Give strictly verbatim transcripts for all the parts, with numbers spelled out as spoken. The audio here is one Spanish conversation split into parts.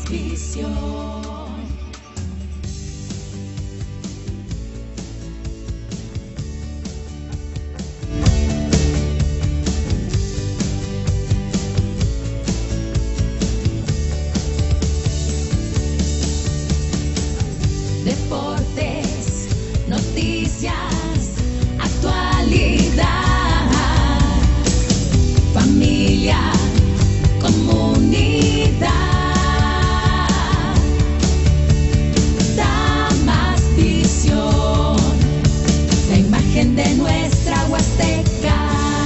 visión. Deportes, noticias, actualidad, familia, comunidad. Damas Visión, la imagen de nuestra Huasteca.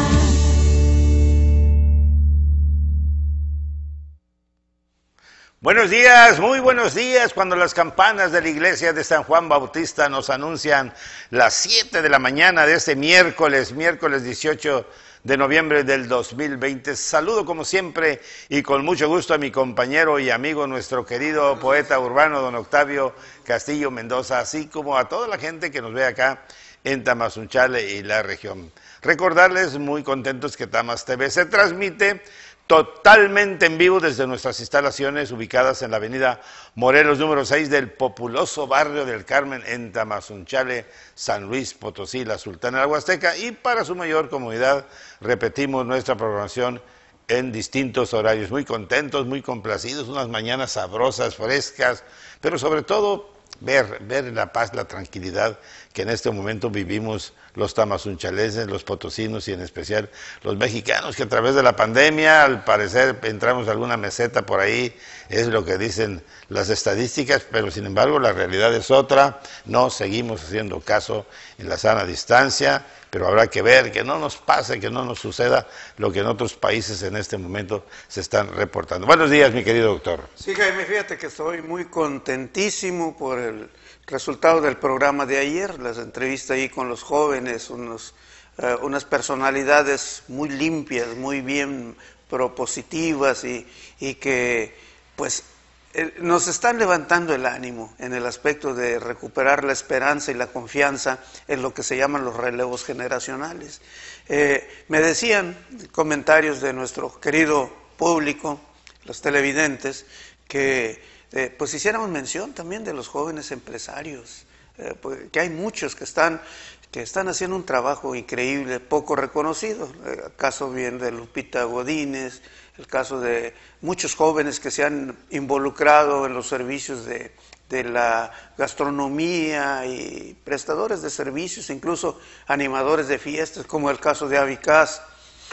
Buenos días, muy buenos días, cuando las campanas de la iglesia de San Juan Bautista nos anuncian las siete de la mañana de este miércoles, miércoles dieciocho de noviembre del dos mil veinte. Saludo como siempre y con mucho gusto a mi compañero y amigo, nuestro querido poeta urbano, don Octavio Castillo Mendoza, así como a toda la gente que nos ve acá en Tamazunchale y la región. Recordarles, muy contentos, que Tamas T V se transmite totalmente en vivo desde nuestras instalaciones ubicadas en la avenida Morelos número seis del populoso barrio del Carmen en Tamazunchale, San Luis Potosí, la Sultana de la Huasteca, y para su mayor comodidad repetimos nuestra programación en distintos horarios. Muy contentos, muy complacidos, unas mañanas sabrosas, frescas, pero sobre todo ver, ver la paz, la tranquilidad que en este momento vivimos los tamazunchaleses, los potosinos y en especial los mexicanos, que a través de la pandemia, al parecer, entramos a alguna meseta por ahí, es lo que dicen las estadísticas, pero sin embargo la realidad es otra. No seguimos haciendo caso en la sana distancia, pero habrá que ver que no nos pase, que no nos suceda lo que en otros países en este momento se están reportando. Buenos días, mi querido doctor. Sí, Jaime, fíjate que estoy muy contentísimo por el resultado del programa de ayer, las entrevistas ahí con los jóvenes, unos, uh, unas personalidades muy limpias, muy bien propositivas y, y que pues eh, nos están levantando el ánimo en el aspecto de recuperar la esperanza y la confianza en lo que se llaman los relevos generacionales. Eh, me decían comentarios de nuestro querido público, los televidentes, que Eh, pues hiciéramos mención también de los jóvenes empresarios, eh, pues, que hay muchos que están, que están haciendo un trabajo increíble, poco reconocido. Eh, el caso bien de Lupita Godínez, el caso de muchos jóvenes que se han involucrado en los servicios de, de la gastronomía y prestadores de servicios, incluso animadores de fiestas, como el caso de Avicaz,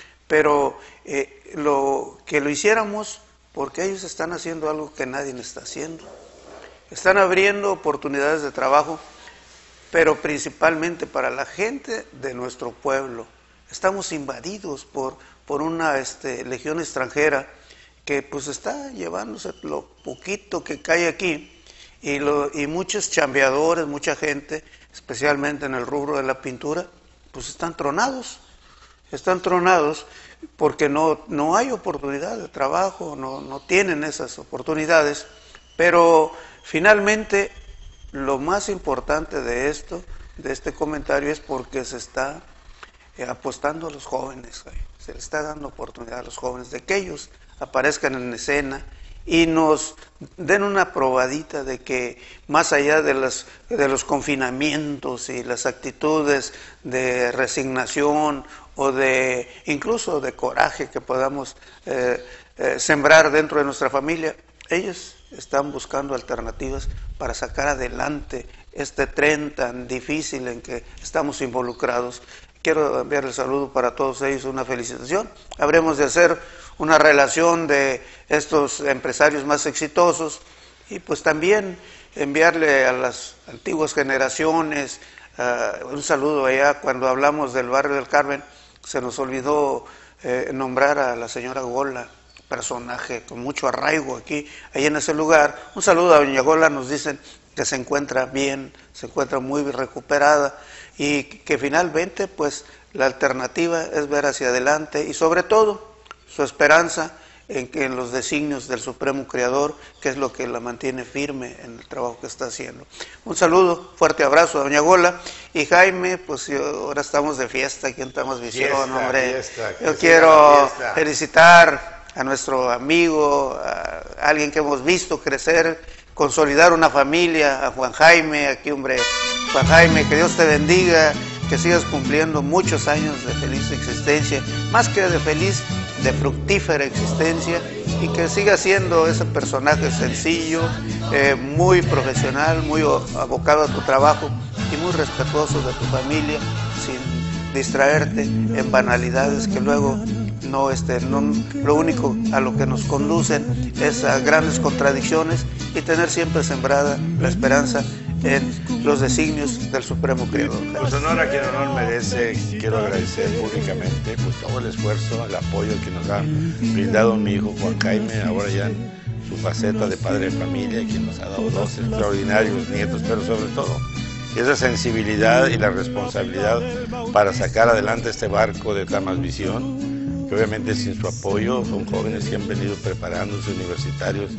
pero eh, lo, que lo hiciéramos porque ellos están haciendo algo que nadie está haciendo. Están abriendo oportunidades de trabajo, pero principalmente para la gente de nuestro pueblo. Estamos invadidos por, por una este, legión extranjera que pues está llevándose lo poquito que cae aquí, y, lo, y muchos chambeadores, mucha gente, especialmente en el rubro de la pintura, pues están tronados, están tronados, porque no, no hay oportunidad de trabajo, no, no tienen esas oportunidades. Pero finalmente lo más importante de esto, de este comentario, es porque se está eh, apostando a los jóvenes, se le está dando oportunidad a los jóvenes de que ellos aparezcan en escena y nos den una probadita de que más allá de, las, de los confinamientos y las actitudes de resignación o de incluso de coraje que podamos eh, eh, sembrar dentro de nuestra familia, ellos están buscando alternativas para sacar adelante este tren tan difícil en que estamos involucrados. Quiero enviarle saludo para todos ellos, una felicitación. Habremos de hacer una relación de estos empresarios más exitosos y pues también enviarle a las antiguas generaciones uh, un saludo allá. Cuando hablamos del barrio del Carmen, se nos olvidó eh, nombrar a la señora Gola, personaje con mucho arraigo aquí, ahí en ese lugar. Un saludo a doña Gola, nos dicen que se encuentra bien, se encuentra muy recuperada y que finalmente pues la alternativa es ver hacia adelante y sobre todo su esperanza en, que en los designios del Supremo Creador, que es lo que la mantiene firme en el trabajo que está haciendo. Un saludo, fuerte abrazo a doña Gola. Y Jaime, pues yo, ahora estamos de fiesta aquí en Tamazunchale, hombre. Fiesta, yo quiero felicitar a nuestro amigo, a alguien que hemos visto crecer, consolidar una familia, a Juan Jaime, aquí hombre, Juan Jaime, que Dios te bendiga, que sigas cumpliendo muchos años de feliz existencia, más que de feliz, de fructífera existencia, y que siga siendo ese personaje sencillo, eh, muy profesional, muy abocado a tu trabajo y muy respetuoso de tu familia, sin distraerte en banalidades que luego no, este, no, lo único a lo que nos conducen es a grandes contradicciones, y tener siempre sembrada la esperanza en los designios del Supremo Creador. Pues honor a quien honor merece. Quiero agradecer públicamente pues, todo el esfuerzo, el apoyo que nos ha brindado mi hijo Juan Jaime, ahora ya en su faceta de padre de familia, quien nos ha dado dos extraordinarios nietos, pero sobre todo esa sensibilidad y la responsabilidad para sacar adelante este barco de Tamas Visión, que obviamente sin su apoyo son jóvenes que han venido preparándose, universitarios,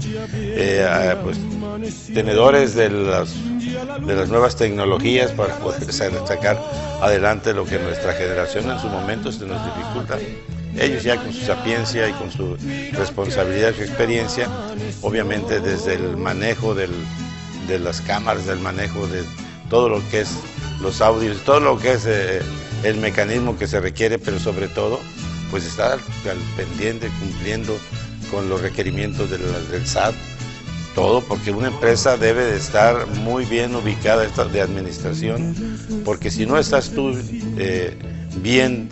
eh, pues tenedores de las, de las nuevas tecnologías para poder sacar adelante lo que nuestra generación en su momento se nos dificulta. Ellos ya con su sapiencia y con su responsabilidad, su experiencia, obviamente desde el manejo del, de las cámaras, del manejo de todo lo que es los audios, todo lo que es eh, el mecanismo que se requiere, pero sobre todo pues estar al, al pendiente, cumpliendo con los requerimientos del, del S A T, todo, porque una empresa debe de estar muy bien ubicada de administración, porque si no estás tú eh, bien,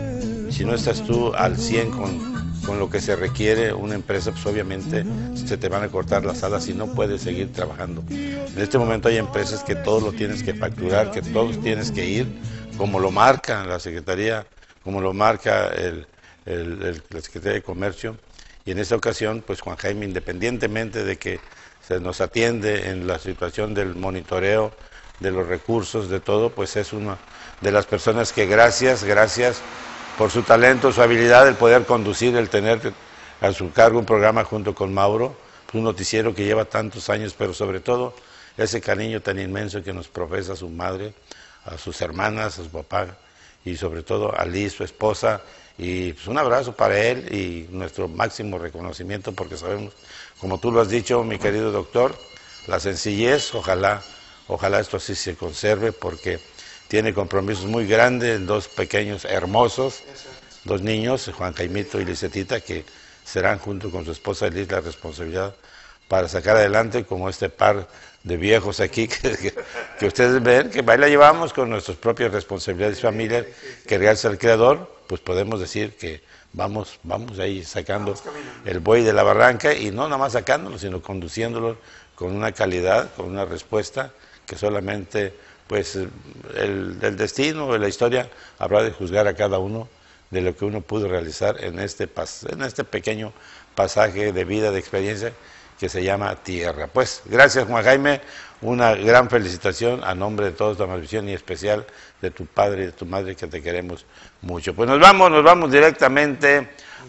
si no estás tú al cien con, con lo que se requiere una empresa, pues obviamente se te van a cortar las alas y no puedes seguir trabajando. En este momento hay empresas que todo lo tienes que facturar, que todos tienes que ir, como lo marca la Secretaría, como lo marca el, el, el, la Secretaría de Comercio. Y en esta ocasión, pues Juan Jaime, independientemente de que se nos atiende en la situación del monitoreo, de los recursos, de todo, pues es una de las personas que gracias, gracias por su talento, su habilidad, el poder conducir, el tener a su cargo un programa junto con Mauro, un noticiero que lleva tantos años, pero sobre todo ese cariño tan inmenso que nos profesa su madre, a sus hermanas, a su papá y sobre todo a Liz, su esposa, y pues un abrazo para él y nuestro máximo reconocimiento, porque sabemos, como tú lo has dicho, mi querido doctor, la sencillez, ojalá, ojalá esto así se conserve, porque tiene compromisos muy grandes, dos pequeños hermosos, dos niños, Juan Jaimito y Lizetita, que serán junto con su esposa Liz la responsabilidad para sacar adelante como este par de viejos aquí que, que, que ustedes ven, que ahí la llevamos con nuestras propias responsabilidades familiares, que gracias al Creador, pues podemos decir que vamos, vamos ahí sacando el buey de la barranca, y no nada más sacándolo, sino conduciéndolo con una calidad, con una respuesta que solamente pues el, el destino, la historia habrá de juzgar a cada uno de lo que uno pudo realizar en este, pas, en este pequeño pasaje de vida, de experiencia que se llama Tierra. Pues gracias Juan Jaime, una gran felicitación a nombre de todos Tamas Visión y especial de tu padre y de tu madre, que te queremos mucho. Pues nos vamos, nos vamos directamente.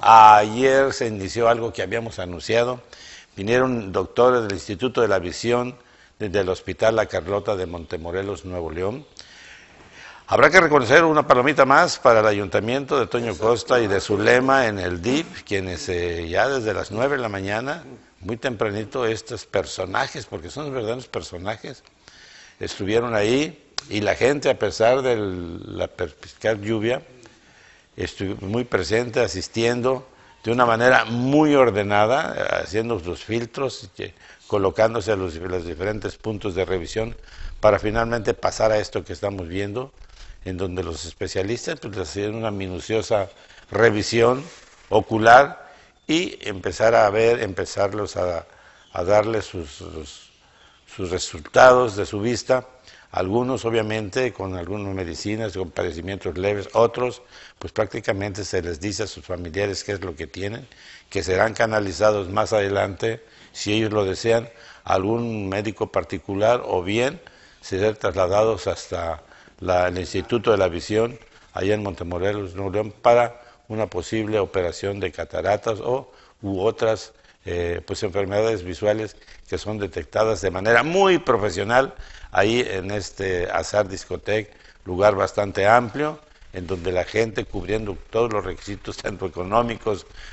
Ayer se inició algo que habíamos anunciado, vinieron doctores del Instituto de la Visión desde el Hospital La Carlota de Montemorelos, Nuevo León. Habrá que reconocer una palomita más para el Ayuntamiento de Toño Costa y de Zulema en el D I P, quienes eh, ya desde las nueve de la mañana, muy tempranito, estos personajes, porque son verdaderos personajes, estuvieron ahí, y la gente, a pesar de la perspicaz lluvia, estuvo muy presente, asistiendo de una manera muy ordenada, haciendo los filtros, colocándose a los, los diferentes puntos de revisión para finalmente pasar a esto que estamos viendo, en donde los especialistas pues hacían una minuciosa revisión ocular y empezar a ver, empezarlos a, a darles sus, sus, sus resultados de su vista, algunos obviamente con algunas medicinas, con padecimientos leves, otros pues prácticamente se les dice a sus familiares qué es lo que tienen, que serán canalizados más adelante, si ellos lo desean, a algún médico particular, o bien ser trasladados hasta la, el Instituto de la Visión, allá en Montemorelos, Nuevo León, para una posible operación de cataratas o u otras eh, pues enfermedades visuales que son detectadas de manera muy profesional ahí en este Azar Discotec, lugar bastante amplio, en donde la gente, cubriendo todos los requisitos tanto económicos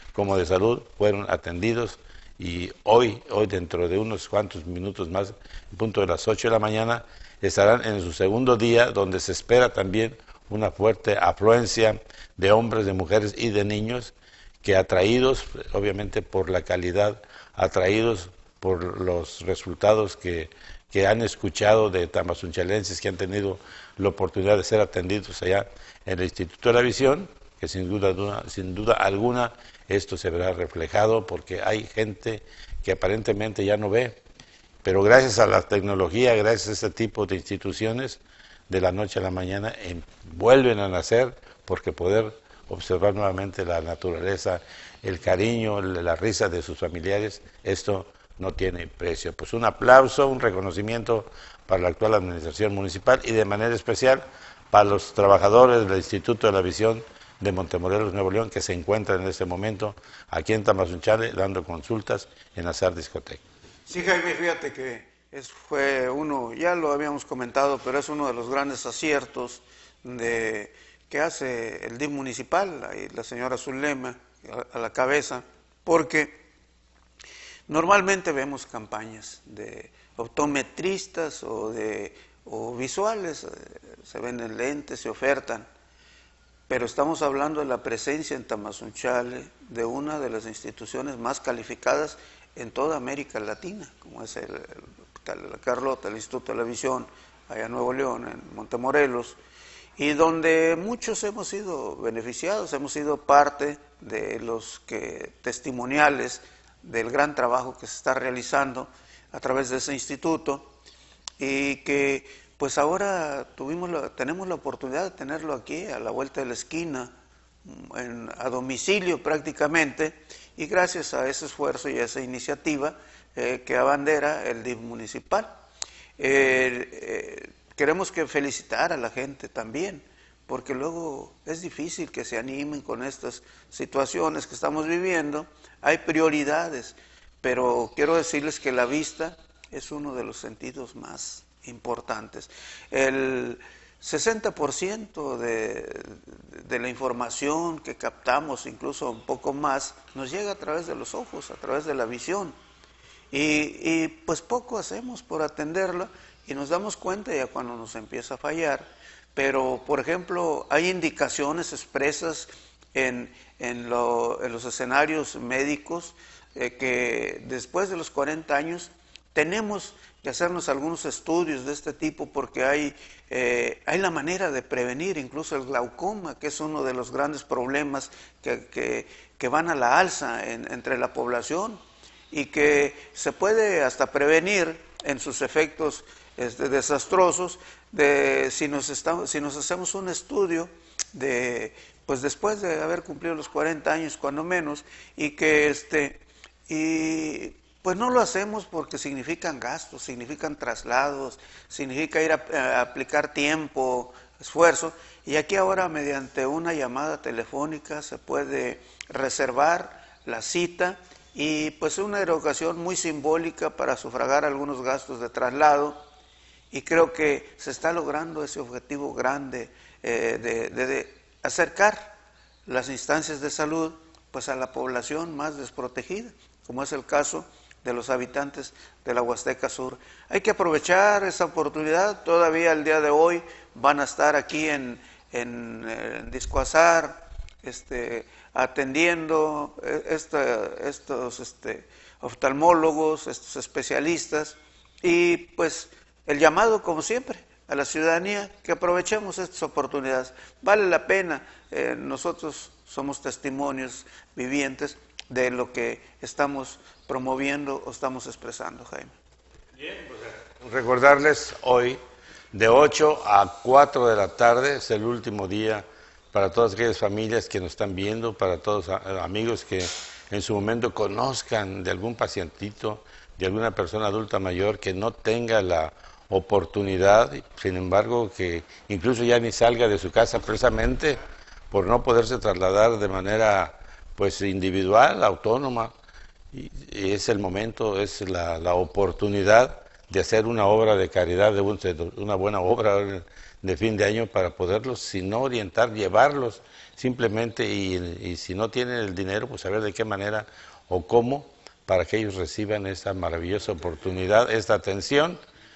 como de salud fueron atendidos y hoy, hoy dentro de unos cuantos minutos más, en punto de las ocho de la mañana, estarán en su segundo día, donde se espera también una fuerte afluencia de hombres, de mujeres y de niños que atraídos, obviamente por la calidad, atraídos por los resultados que, que han escuchado de tamazunchalenses que han tenido la oportunidad de ser atendidos allá en el Instituto de la Visión, que sin duda, sin duda alguna esto se verá reflejado porque hay gente que aparentemente ya no ve, pero gracias a la tecnología, gracias a este tipo de instituciones, de la noche a la mañana eh, vuelven a nacer, porque poder observar nuevamente la naturaleza, el cariño, la risa de sus familiares, esto no tiene precio. Pues un aplauso, un reconocimiento para la actual administración municipal y de manera especial para los trabajadores del Instituto de la Visión de Montemorelos, Nuevo León, que se encuentran en este momento aquí en Tamazunchale dando consultas en Azar Discoteca. Sí, Jaime, fíjate que es, fue uno, ya lo habíamos comentado, pero es uno de los grandes aciertos de, que hace el D I F municipal, ahí la señora Zulema a, a la cabeza, porque normalmente vemos campañas de optometristas o, de, o visuales, se venden lentes, se ofertan, pero estamos hablando de la presencia en Tamazunchale de una de las instituciones más calificadas en toda América Latina, como es el, el Hospital de la Carlota, el Instituto de la Visión, allá en Nuevo León, en Montemorelos, y donde muchos hemos sido beneficiados, hemos sido parte de los que testimoniales del gran trabajo que se está realizando a través de ese instituto, y que pues ahora tuvimos la, tenemos la oportunidad de tenerlo aquí a la vuelta de la esquina, en, a domicilio prácticamente, y gracias a ese esfuerzo y a esa iniciativa eh, que abandera el D I F municipal. Eh, eh, queremos que felicitar a la gente también, porque luego es difícil que se animen con estas situaciones que estamos viviendo. Hay prioridades, pero quiero decirles que la vista es uno de los sentidos más importantes. El sesenta por ciento de, de la información que captamos, incluso un poco más, nos llega a través de los ojos, a través de la visión. Y, y pues poco hacemos por atenderla y nos damos cuenta ya cuando nos empieza a fallar. Pero, por ejemplo, hay indicaciones expresas en, en, lo, en los escenarios médicos eh, que después de los cuarenta años tenemos que hacernos algunos estudios de este tipo porque hay, eh, hay la manera de prevenir incluso el glaucoma, que es uno de los grandes problemas que, que, que van a la alza en, entre la población y que se puede hasta prevenir en sus efectos este, desastrosos de, si, nos estamos, si nos hacemos un estudio de, pues después de haber cumplido los cuarenta años cuando menos y que este y pues no lo hacemos porque significan gastos, significan traslados, significa ir a, a aplicar tiempo, esfuerzo, y aquí ahora mediante una llamada telefónica se puede reservar la cita y pues una erogación muy simbólica para sufragar algunos gastos de traslado, y creo que se está logrando ese objetivo grande eh, de, de, de acercar las instancias de salud pues a la población más desprotegida, como es el caso de los habitantes de la Huasteca Sur. Hay que aprovechar esa oportunidad, todavía el día de hoy van a estar aquí en, en, en Disco Azar, este, atendiendo esta, estos este, oftalmólogos, estos especialistas, y pues el llamado como siempre a la ciudadanía que aprovechemos estas oportunidades. Vale la pena, eh, nosotros somos testimonios vivientes de lo que estamos promoviendo o estamos expresando, Jaime. Bien, pues recordarles hoy de ocho a cuatro de la tarde es el último día para todas aquellas familias que nos están viendo, para todos amigos que en su momento conozcan de algún pacientito, de alguna persona adulta mayor que no tenga la oportunidad, sin embargo que incluso ya ni salga de su casa precisamente por no poderse trasladar de manera pues individual, autónoma, y es el momento, es la, la oportunidad de hacer una obra de caridad, de, un, de una buena obra de fin de año para poderlos, si no orientar, llevarlos simplemente y, y si no tienen el dinero, pues saber de qué manera o cómo para que ellos reciban esta maravillosa oportunidad, esta atención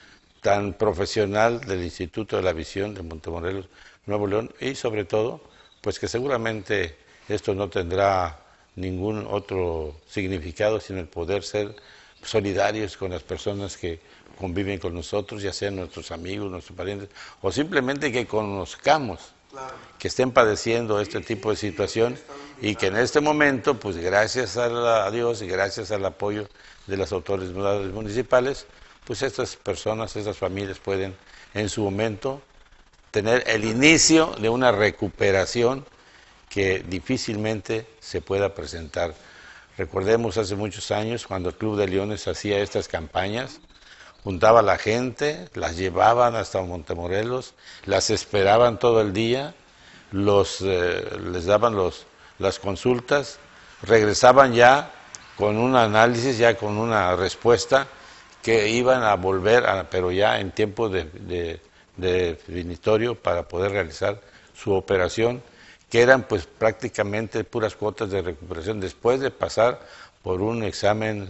tan profesional del Instituto de la Visión de Montemorelos, Nuevo León, y sobre todo, pues que seguramente esto no tendrá ningún otro significado sino el poder ser solidarios con las personas que conviven con nosotros, ya sean nuestros amigos, nuestros parientes, o simplemente que conozcamos que estén padeciendo este tipo de situación y que en este momento, pues gracias a, la, a Dios y gracias al apoyo de las autoridades municipales, pues estas personas, estas familias pueden en su momento tener el inicio de una recuperación que difícilmente se pueda presentar. Recordemos hace muchos años cuando el Club de Leones hacía estas campañas, juntaba a la gente, las llevaban hasta Montemorelos, las esperaban todo el día, los, eh, les daban los, las consultas, regresaban ya con un análisis, ya con una respuesta que iban a volver, a, pero ya en tiempo de, de, de definitorio para poder realizar su operación, que eran pues prácticamente puras cuotas de recuperación después de pasar por un examen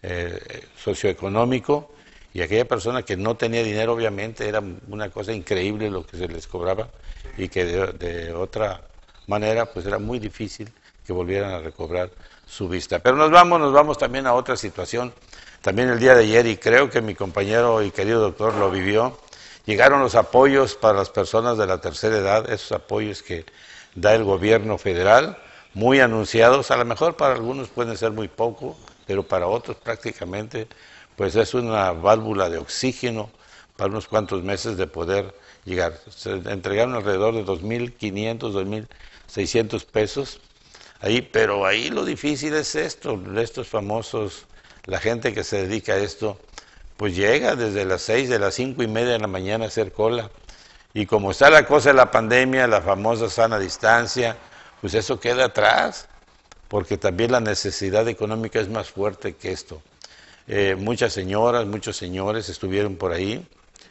eh, socioeconómico. Y aquella persona que no tenía dinero, obviamente, era una cosa increíble lo que se les cobraba y que de, de otra manera, pues era muy difícil que volvieran a recobrar su vista. Pero nos vamos, nos vamos también a otra situación. También el día de ayer, y creo que mi compañero y querido doctor lo vivió, llegaron los apoyos para las personas de la tercera edad, esos apoyos que da el gobierno federal, muy anunciados, a lo mejor para algunos pueden ser muy poco, pero para otros prácticamente pues es una válvula de oxígeno para unos cuantos meses de poder llegar. Se entregaron alrededor de dos mil quinientos, dos mil seiscientos pesos, ahí, pero ahí lo difícil es esto, estos famosos, la gente que se dedica a esto, pues llega desde las seis, de las cinco y media de la mañana a hacer cola, y como está la cosa de la pandemia, la famosa sana distancia, pues eso queda atrás, porque también la necesidad económica es más fuerte que esto. Eh, muchas señoras, muchos señores estuvieron por ahí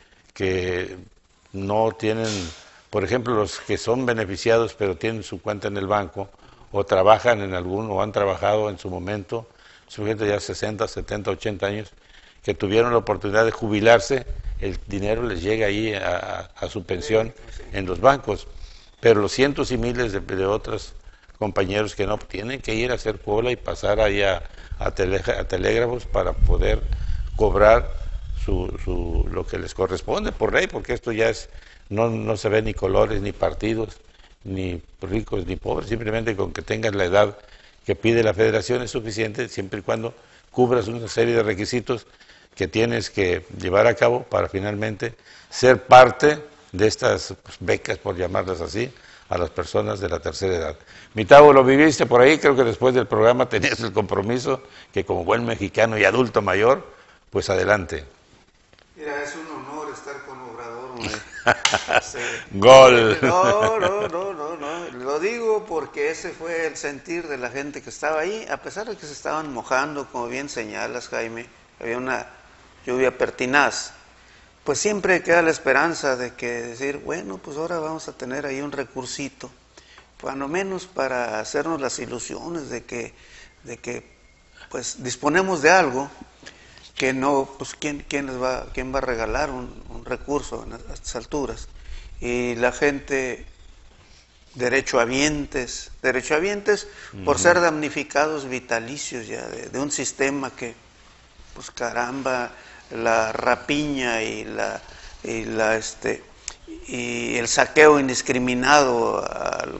que no tienen, por ejemplo, los que son beneficiados pero tienen su cuenta en el banco o trabajan en algún, o han trabajado en su momento, son gente ya sesenta, setenta, ochenta años, que tuvieron la oportunidad de jubilarse, el dinero les llega ahí a, a su pensión en los bancos, pero los cientos y miles de, de otros compañeros que no tienen que ir a hacer cola y pasar ahí a A, tele, a telégrafos para poder cobrar su, su, lo que les corresponde por ley, porque esto ya es, no, no se ve ni colores, ni partidos, ni ricos, ni pobres, simplemente con que tengas la edad que pide la federación es suficiente, siempre y cuando cubras una serie de requisitos que tienes que llevar a cabo para finalmente ser parte de estas pues, becas, por llamarlas así, a las personas de la tercera edad. Mi Tavo, lo viviste por ahí, creo que después del programa tenías el compromiso que como buen mexicano y adulto mayor, pues adelante. Mira, es un honor estar con Obrador. Sí. Gol. No, no, no, no, no, lo digo porque ese fue el sentir de la gente que estaba ahí, a pesar de que se estaban mojando, como bien señalas, Jaime, había una lluvia pertinaz. Pues siempre queda la esperanza de que decir, bueno, pues ahora vamos a tener ahí un recursito, cuando menos para hacernos las ilusiones de que, de que pues disponemos de algo que no, pues quién, quién les va, quién va a regalar un, un recurso a estas alturas. Y la gente, derechohabientes, derechohabientes uh-huh. por ser damnificados vitalicios ya de, de un sistema que, pues caramba, la rapiña y la y la este y el saqueo indiscriminado al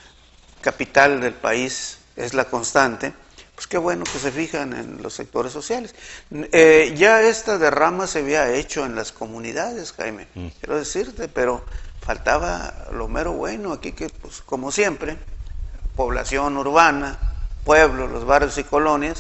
capital del país es la constante, pues qué bueno que se fijan en los sectores sociales. Eh, ya esta derrama se había hecho en las comunidades, Jaime, mm. quiero decirte, pero faltaba lo mero bueno aquí, que pues como siempre, población urbana, pueblos, los barrios y colonias,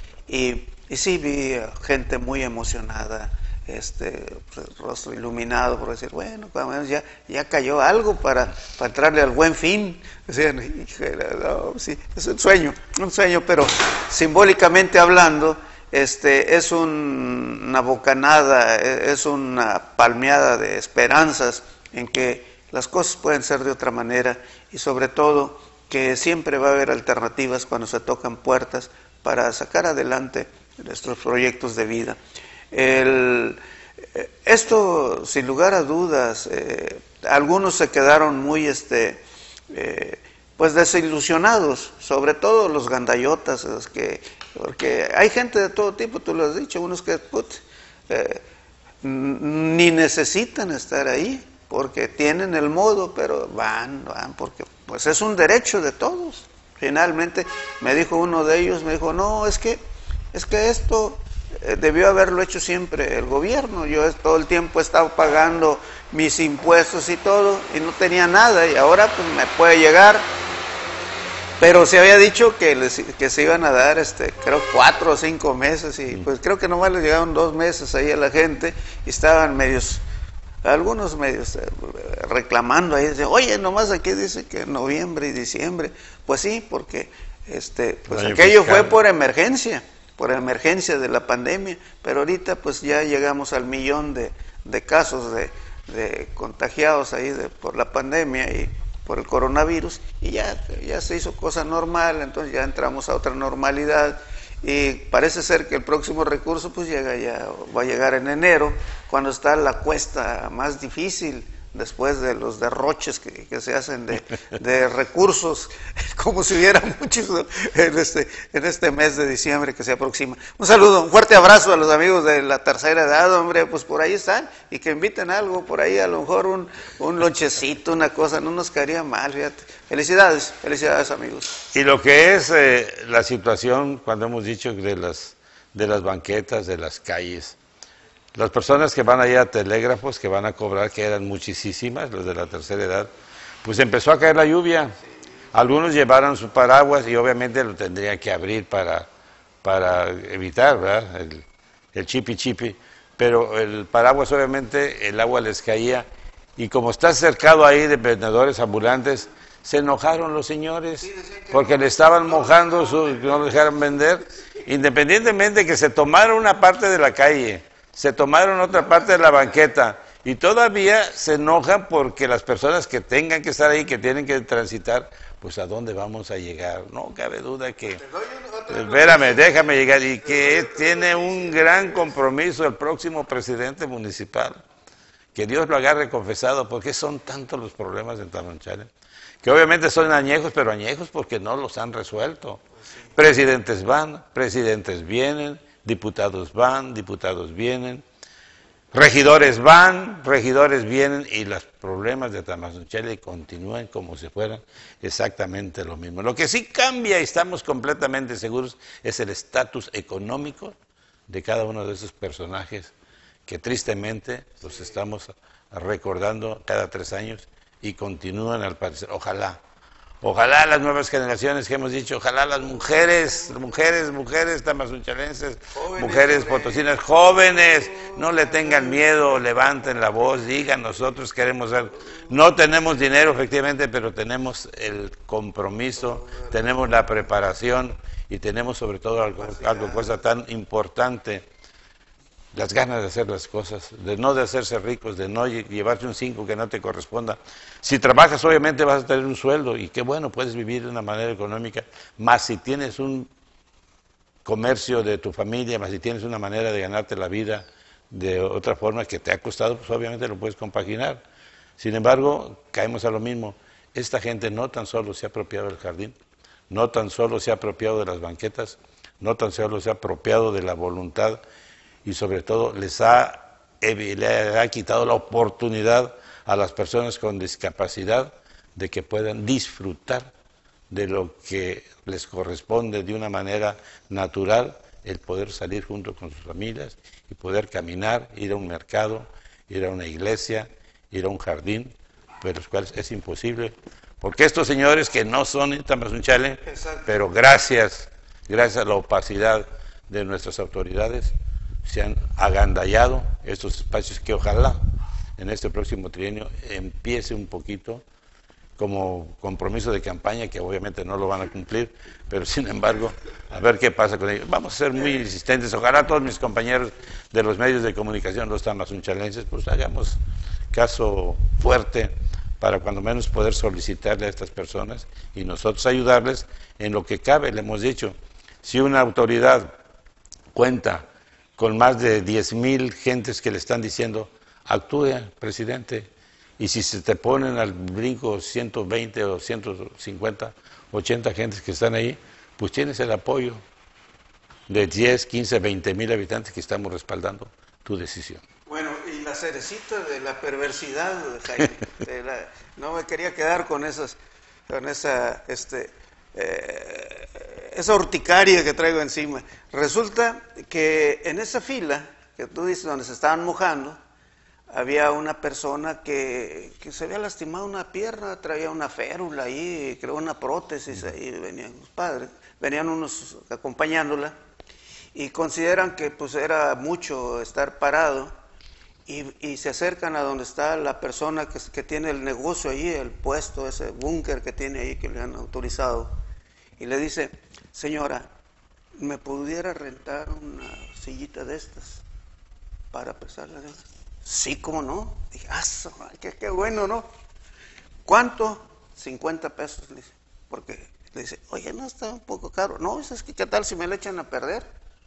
y Y sí, vi gente muy emocionada, este pues, rostro iluminado por decir, bueno, cuando menos ya, ya cayó algo para, para entrarle al buen fin. Decían, no, sí, es un sueño, un sueño, pero simbólicamente hablando, este, es un, una bocanada, es una palmeada de esperanzas en que las cosas pueden ser de otra manera y sobre todo que siempre va a haber alternativas cuando se tocan puertas para sacar adelante nuestros proyectos de vida. El, esto, sin lugar a dudas, eh, algunos se quedaron muy este, eh, pues desilusionados, sobre todo los gandayotas, los que, porque hay gente de todo tipo, tú lo has dicho, unos que put, eh, ni necesitan estar ahí, porque tienen el modo, pero van, van, porque pues es un derecho de todos. Finalmente me dijo uno de ellos, me dijo, no, es que, es que esto eh, debió haberlo hecho siempre el gobierno. Yo todo el tiempo he estado pagando mis impuestos y todo, y no tenía nada, y ahora pues me puede llegar. Pero se había dicho que, les, que se iban a dar, este, creo, cuatro o cinco meses, y pues creo que nomás les llegaron dos meses ahí a la gente, y estaban medios, algunos medios eh, reclamando ahí, dice, oye, nomás aquí dice que noviembre y diciembre. Pues sí, porque este, pues aquello fiscal. Fue por emergencia, por emergencia de la pandemia, pero ahorita pues ya llegamos al millón de, de casos de, de contagiados ahí de, por la pandemia y por el coronavirus, y ya, ya se hizo cosa normal, entonces ya entramos a otra normalidad, y parece ser que el próximo recurso pues llega ya, va a llegar en enero, cuando está la cuesta más difícil, después de los derroches que, que se hacen de, de recursos, como si hubiera muchos en este, en este mes de diciembre que se aproxima. Un saludo, un fuerte abrazo a los amigos de la tercera edad, hombre, pues por ahí están, y que inviten algo, por ahí a lo mejor un, un lonchecito, una cosa, no nos caería mal, fíjate. Felicidades, felicidades amigos. Y lo que es eh, la situación, cuando hemos dicho de las, de las banquetas, de las calles, las personas que van allá a telégrafos, que van a cobrar, que eran muchísimas, los de la tercera edad, pues empezó a caer la lluvia. Algunos llevaron su paraguas y obviamente lo tendrían que abrir para, para evitar, ¿verdad?, el, el chipi chipi. Pero el paraguas, obviamente, el agua les caía. Y como está cercado ahí de vendedores ambulantes, se enojaron los señores porque le estaban mojando, su, no lo dejaron vender, independientemente que se tomaron una parte de la calle, se tomaron otra parte de la banqueta, y todavía se enojan porque las personas que tengan que estar ahí, que tienen que transitar, pues ¿a dónde vamos a llegar? No cabe duda que, espérame, déjame llegar, y que tiene un gran compromiso el próximo presidente municipal, que Dios lo agarre confesado, porque son tantos los problemas en Tamazunchale, que obviamente son añejos, pero añejos porque no los han resuelto. Presidentes van, presidentes vienen, diputados van, diputados vienen, regidores van, regidores vienen, y los problemas de Tamazunchale continúan como si fueran exactamente lo mismo. Lo que sí cambia, y estamos completamente seguros, es el estatus económico de cada uno de esos personajes que tristemente los estamos recordando cada tres años y continúan al parecer. Ojalá. Ojalá las nuevas generaciones que hemos dicho, ojalá las mujeres, mujeres, mujeres tamazunchalenses, mujeres potosinas, jóvenes, no le tengan miedo, levanten la voz, digan, nosotros queremos ser, no tenemos dinero efectivamente, pero tenemos el compromiso, tenemos la preparación y tenemos sobre todo algo, algo cosa tan importante, las ganas de hacer las cosas, de no de hacerse ricos, de no llevarte un cinco que no te corresponda. Si trabajas, obviamente vas a tener un sueldo, y qué bueno, puedes vivir de una manera económica, más si tienes un comercio de tu familia, más si tienes una manera de ganarte la vida de otra forma que te ha costado, pues obviamente lo puedes compaginar. Sin embargo, caemos a lo mismo, esta gente no tan solo se ha apropiado del jardín, no tan solo se ha apropiado de las banquetas, no tan solo se ha apropiado de la voluntad, y sobre todo les ha, le ha quitado la oportunidad a las personas con discapacidad de que puedan disfrutar de lo que les corresponde de una manera natural, el poder salir junto con sus familias y poder caminar, ir a un mercado, ir a una iglesia, ir a un jardín, pero los cuales es imposible, porque estos señores que no son en Tamazunchale, pero gracias, gracias a la opacidad de nuestras autoridades, se han agandallado estos espacios que ojalá en este próximo trienio empiece un poquito como compromiso de campaña, que obviamente no lo van a cumplir, pero sin embargo, a ver qué pasa con ellos. Vamos a ser muy insistentes. Ojalá todos mis compañeros de los medios de comunicación, los tamazunchalenses, pues hagamos caso fuerte para cuando menos poder solicitarle a estas personas y nosotros ayudarles en lo que cabe. Le hemos dicho, si una autoridad cuenta con más de diez mil gentes que le están diciendo, actúe, presidente, y si se te ponen al brinco ciento veinte o ciento cincuenta, ochenta gentes que están ahí, pues tienes el apoyo de diez, quince, veinte mil habitantes que estamos respaldando tu decisión. Bueno, y la cerecita de la perversidad, Jaime, de la, no me quería quedar con esas, con esa, este, eh, esa urticaria que traigo encima. Resulta que en esa fila que tú dices donde se estaban mojando, había una persona que, que se había lastimado una pierna, traía una férula ahí, creo una prótesis, ahí venían los padres, venían unos acompañándola, y consideran que pues era mucho estar parado, y, y se acercan a donde está la persona que, que tiene el negocio ahí, el puesto, ese búnker que tiene ahí, que le han autorizado, y le dice, señora, ¿me pudiera rentar una sillita de estas para pesarla de estas? Sí, ¿cómo no? Dije, ah, qué, qué bueno, ¿no? ¿Cuánto? cincuenta pesos, le dice. Porque le dice, oye, no, está un poco caro. No, es que qué tal si me le echan a perder.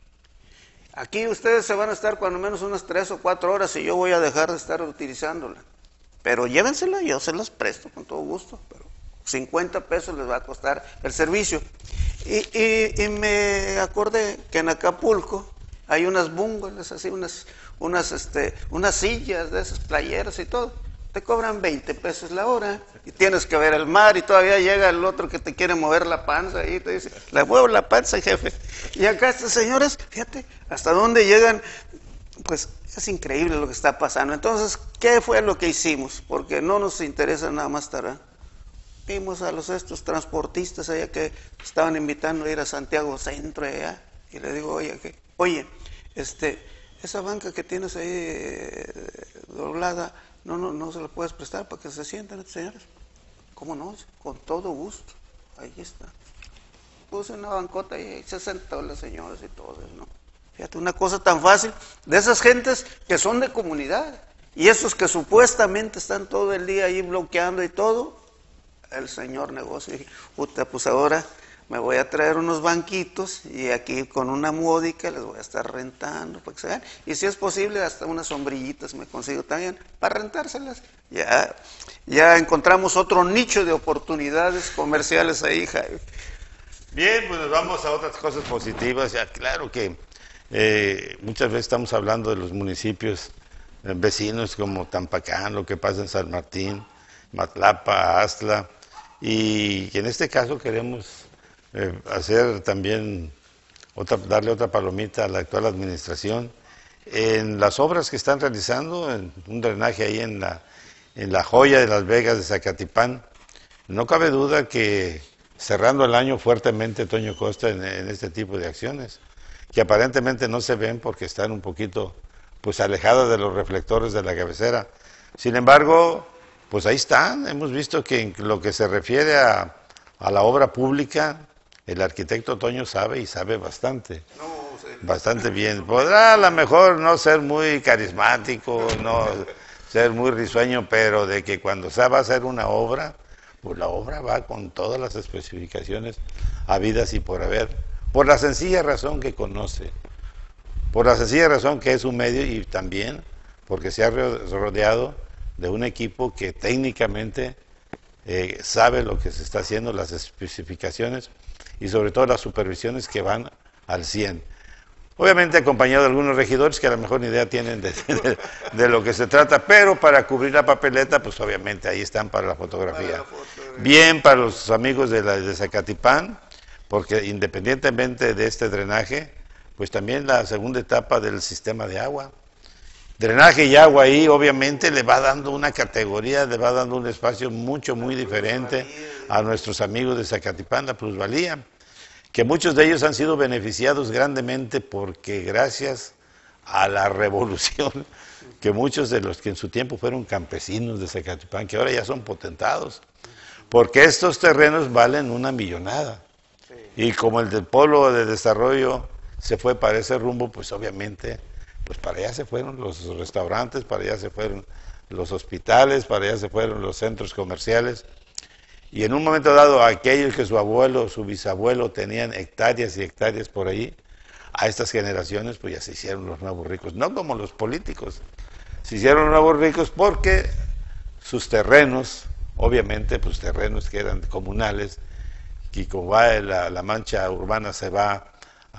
Aquí ustedes se van a estar cuando menos unas tres o cuatro horas y yo voy a dejar de estar utilizándola. Pero llévensela, yo se las presto con todo gusto, pero cincuenta pesos les va a costar el servicio. Y, y, y me acordé que en Acapulco hay unas bungalows, así, unas, unas, este, unas sillas de esas playeras y todo. Te cobran veinte pesos la hora y tienes que ver el mar y todavía llega el otro que te quiere mover la panza y te dice, le muevo la panza, jefe. Y acá estos señores, fíjate, hasta dónde llegan, pues es increíble lo que está pasando. Entonces, ¿qué fue lo que hicimos? Porque no nos interesa nada más estar. ¿eh? Vimos a los estos transportistas allá que estaban invitando a ir a Santiago Centro allá, y le digo, oye, ¿qué? Oye, este, esa banca que tienes ahí eh, doblada, no, no, no se la puedes prestar para que se sienten estos señores. ¿Cómo no? Con todo gusto. Ahí está. Puse una bancota y se sentó las señoras y todo, ¿no? Fíjate, una cosa tan fácil, de esas gentes que son de comunidad, y esos que supuestamente están todo el día ahí bloqueando y todo, el señor negocio, y dije, puta, pues ahora me voy a traer unos banquitos y aquí con una módica les voy a estar rentando para que se vean. Y si es posible, hasta unas sombrillitas me consigo también para rentárselas. Ya, ya encontramos otro nicho de oportunidades comerciales ahí, Jaime. Bien, pues nos vamos a otras cosas positivas. Ya, claro que eh, muchas veces estamos hablando de los municipios eh, vecinos como Tampacán, lo que pasa en San Martín, Matlapa, Astla, y en este caso queremos Eh, hacer también, otra, darle otra palomita a la actual administración en las obras que están realizando, en un drenaje ahí en la, en la joya de Las Vegas de Zacatipán. No cabe duda que cerrando el año fuertemente Toño Costa en, en este tipo de acciones, que aparentemente no se ven porque están un poquito pues alejadas de los reflectores de la cabecera. Sin embargo, pues ahí están. Hemos visto que en lo que se refiere a, a la obra pública, el arquitecto Toño sabe y sabe bastante, no, sí. bastante bien. Podrá a lo mejor no ser muy carismático, no ser muy risueño, pero de que cuando se va a hacer una obra, pues la obra va con todas las especificaciones habidas y por haber, por la sencilla razón que conoce, por la sencilla razón que es un medio y también porque se ha rodeado de un equipo que técnicamente eh, sabe lo que se está haciendo, las especificaciones y sobre todo las supervisiones que van al cien. Obviamente acompañado de algunos regidores que a lo mejor ni idea tienen de, de, de lo que se trata, pero para cubrir la papeleta, pues obviamente ahí están para la fotografía. Para la foto, eh. Bien para los amigos de, la, de Zacatipán, porque independientemente de este drenaje, pues también la segunda etapa del sistema de agua. Drenaje y agua ahí obviamente le va dando una categoría, le va dando un espacio mucho, muy diferente a nuestros amigos de Zacatipán, la plusvalía, que muchos de ellos han sido beneficiados grandemente porque gracias a la revolución, que muchos de los que en su tiempo fueron campesinos de Zacatipán, que ahora ya son potentados, porque estos terrenos valen una millonada. Sí. Y como el del polo de desarrollo se fue para ese rumbo, pues obviamente, pues para allá se fueron los restaurantes, para allá se fueron los hospitales, para allá se fueron los centros comerciales. Y en un momento dado, aquellos que su abuelo, su bisabuelo tenían hectáreas y hectáreas por ahí, a estas generaciones pues ya se hicieron los nuevos ricos, no como los políticos, se hicieron los nuevos ricos porque sus terrenos, obviamente pues terrenos que eran comunales, y como va la, la mancha urbana se va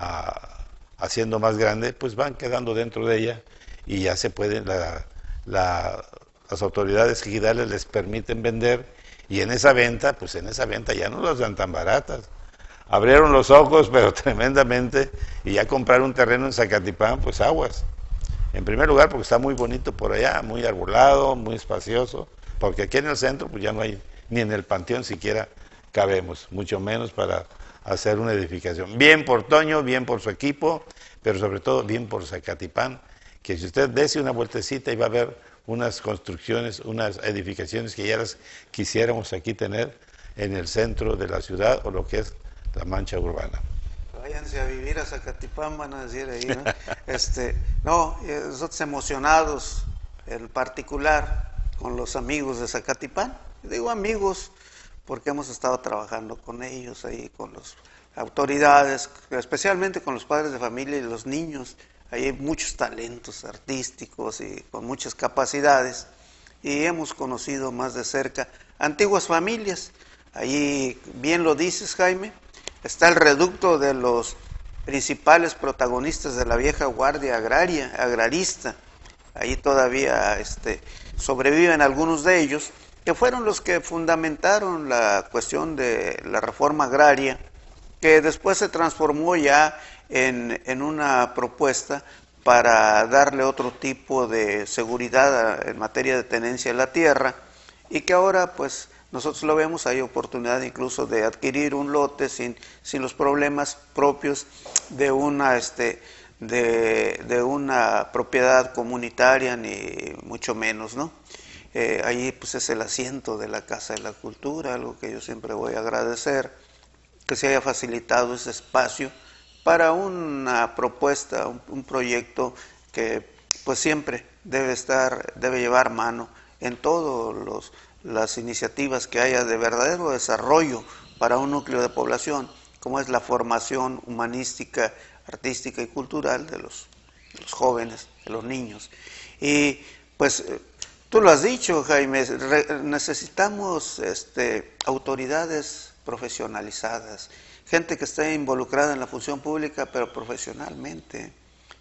a, haciendo más grande, pues van quedando dentro de ella y ya se pueden, la, la, las autoridades ejidales les permiten vender, y en esa venta, pues en esa venta ya no las dan tan baratas. Abrieron los ojos, pero tremendamente, y ya comprar un terreno en Zacatipán, pues aguas. En primer lugar, porque está muy bonito por allá, muy arbolado, muy espacioso, porque aquí en el centro, pues ya no hay, ni en el panteón siquiera cabemos, mucho menos para hacer una edificación. Bien por Toño, bien por su equipo, pero sobre todo bien por Zacatipán, que si usted dése una vueltecita y va a ver unas construcciones, unas edificaciones que ya las quisiéramos aquí tener en el centro de la ciudad, o lo que es la mancha urbana. Váyanse a vivir a Zacatipán, van a decir ahí, ¿no? este, no, nosotros emocionados, en particular, con los amigos de Zacatipán. Digo amigos porque hemos estado trabajando con ellos ahí, con las autoridades, especialmente con los padres de familia y los niños. Ahí hay muchos talentos artísticos y con muchas capacidades, y hemos conocido más de cerca antiguas familias. Ahí, bien lo dices, Jaime, está el reducto de los principales protagonistas de la vieja guardia agraria, agrarista. Ahí todavía este, sobreviven algunos de ellos, que fueron los que fundamentaron la cuestión de la reforma agraria, que después se transformó ya en, en una propuesta para darle otro tipo de seguridad en materia de tenencia de la tierra, y que ahora pues nosotros lo vemos, hay oportunidad incluso de adquirir un lote sin, sin los problemas propios de una, este, de, de una propiedad comunitaria, ni mucho menos, ¿no? Eh, ahí pues es el asiento de la Casa de la Cultura, algo que yo siempre voy a agradecer, que se haya facilitado ese espacio para una propuesta, un, un proyecto que pues siempre debe estar, debe llevar mano en todos los las iniciativas que haya de verdadero desarrollo para un núcleo de población, como es la formación humanística, artística y cultural de los, de los jóvenes, de los niños. Y pues tú lo has dicho, Jaime, re, necesitamos este, autoridades profesionalizadas, gente que esté involucrada en la función pública, pero profesionalmente.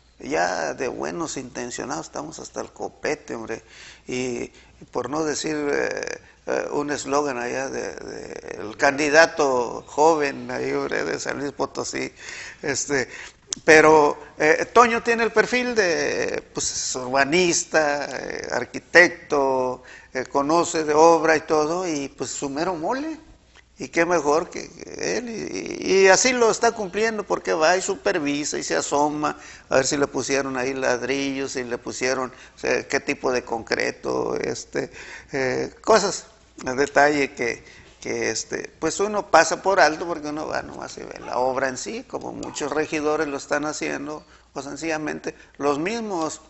Ya de buenos intencionados estamos hasta el copete, hombre, y, y por no decir eh, eh, un eslogan allá de, de el candidato joven ahí, hombre, de San Luis Potosí, este, pero eh, Toño tiene el perfil de pues urbanista, eh, arquitecto, eh, conoce de obra y todo, y pues su mero mole. Y qué mejor que él, y, y así lo está cumpliendo, porque va y supervisa y se asoma a ver si le pusieron ahí ladrillos, si le pusieron o sea, qué tipo de concreto, este, eh, cosas, el detalle que, que este, pues uno pasa por alto porque uno va nomás y ve la obra en sí, como muchos regidores lo están haciendo, o sencillamente los mismos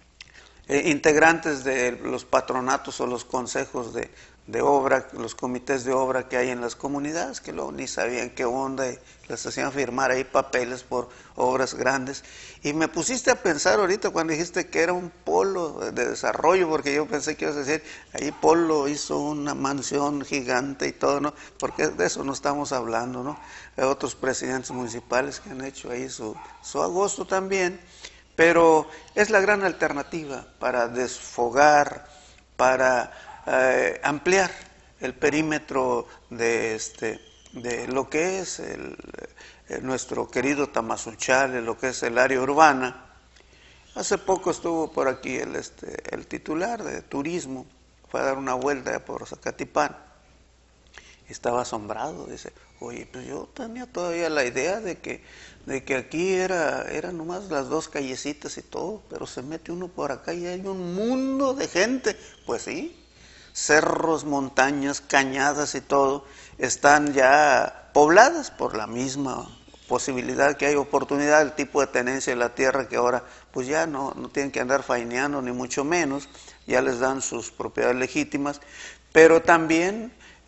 eh, integrantes de los patronatos o los consejos de de obra, los comités de obra que hay en las comunidades, que luego ni sabían qué onda y les hacían firmar ahí papeles por obras grandes. Y me pusiste a pensar ahorita cuando dijiste que era un polo de desarrollo, porque yo pensé que ibas a decir, ahí Polo hizo una mansión gigante y todo, ¿no? Porque de eso no estamos hablando, ¿no? Hay otros presidentes municipales que han hecho ahí su, su agosto también, pero es la gran alternativa para desfogar, para Eh, ampliar el perímetro de este de lo que es el, el, nuestro querido Tamazunchale, lo que es el área urbana. Hace poco estuvo por aquí el este el titular de turismo, fue a dar una vuelta por Zacatipán, estaba asombrado, dice, oye, pues yo tenía todavía la idea de que de que aquí era eran nomás las dos callecitas y todo, pero se mete uno por acá y hay un mundo de gente. Pues sí, cerros, montañas, cañadas y todo, están ya pobladas por la misma posibilidad que hay oportunidad, el tipo de tenencia de la tierra que ahora pues ya no, no tienen que andar faineando ni mucho menos, ya les dan sus propiedades legítimas, pero también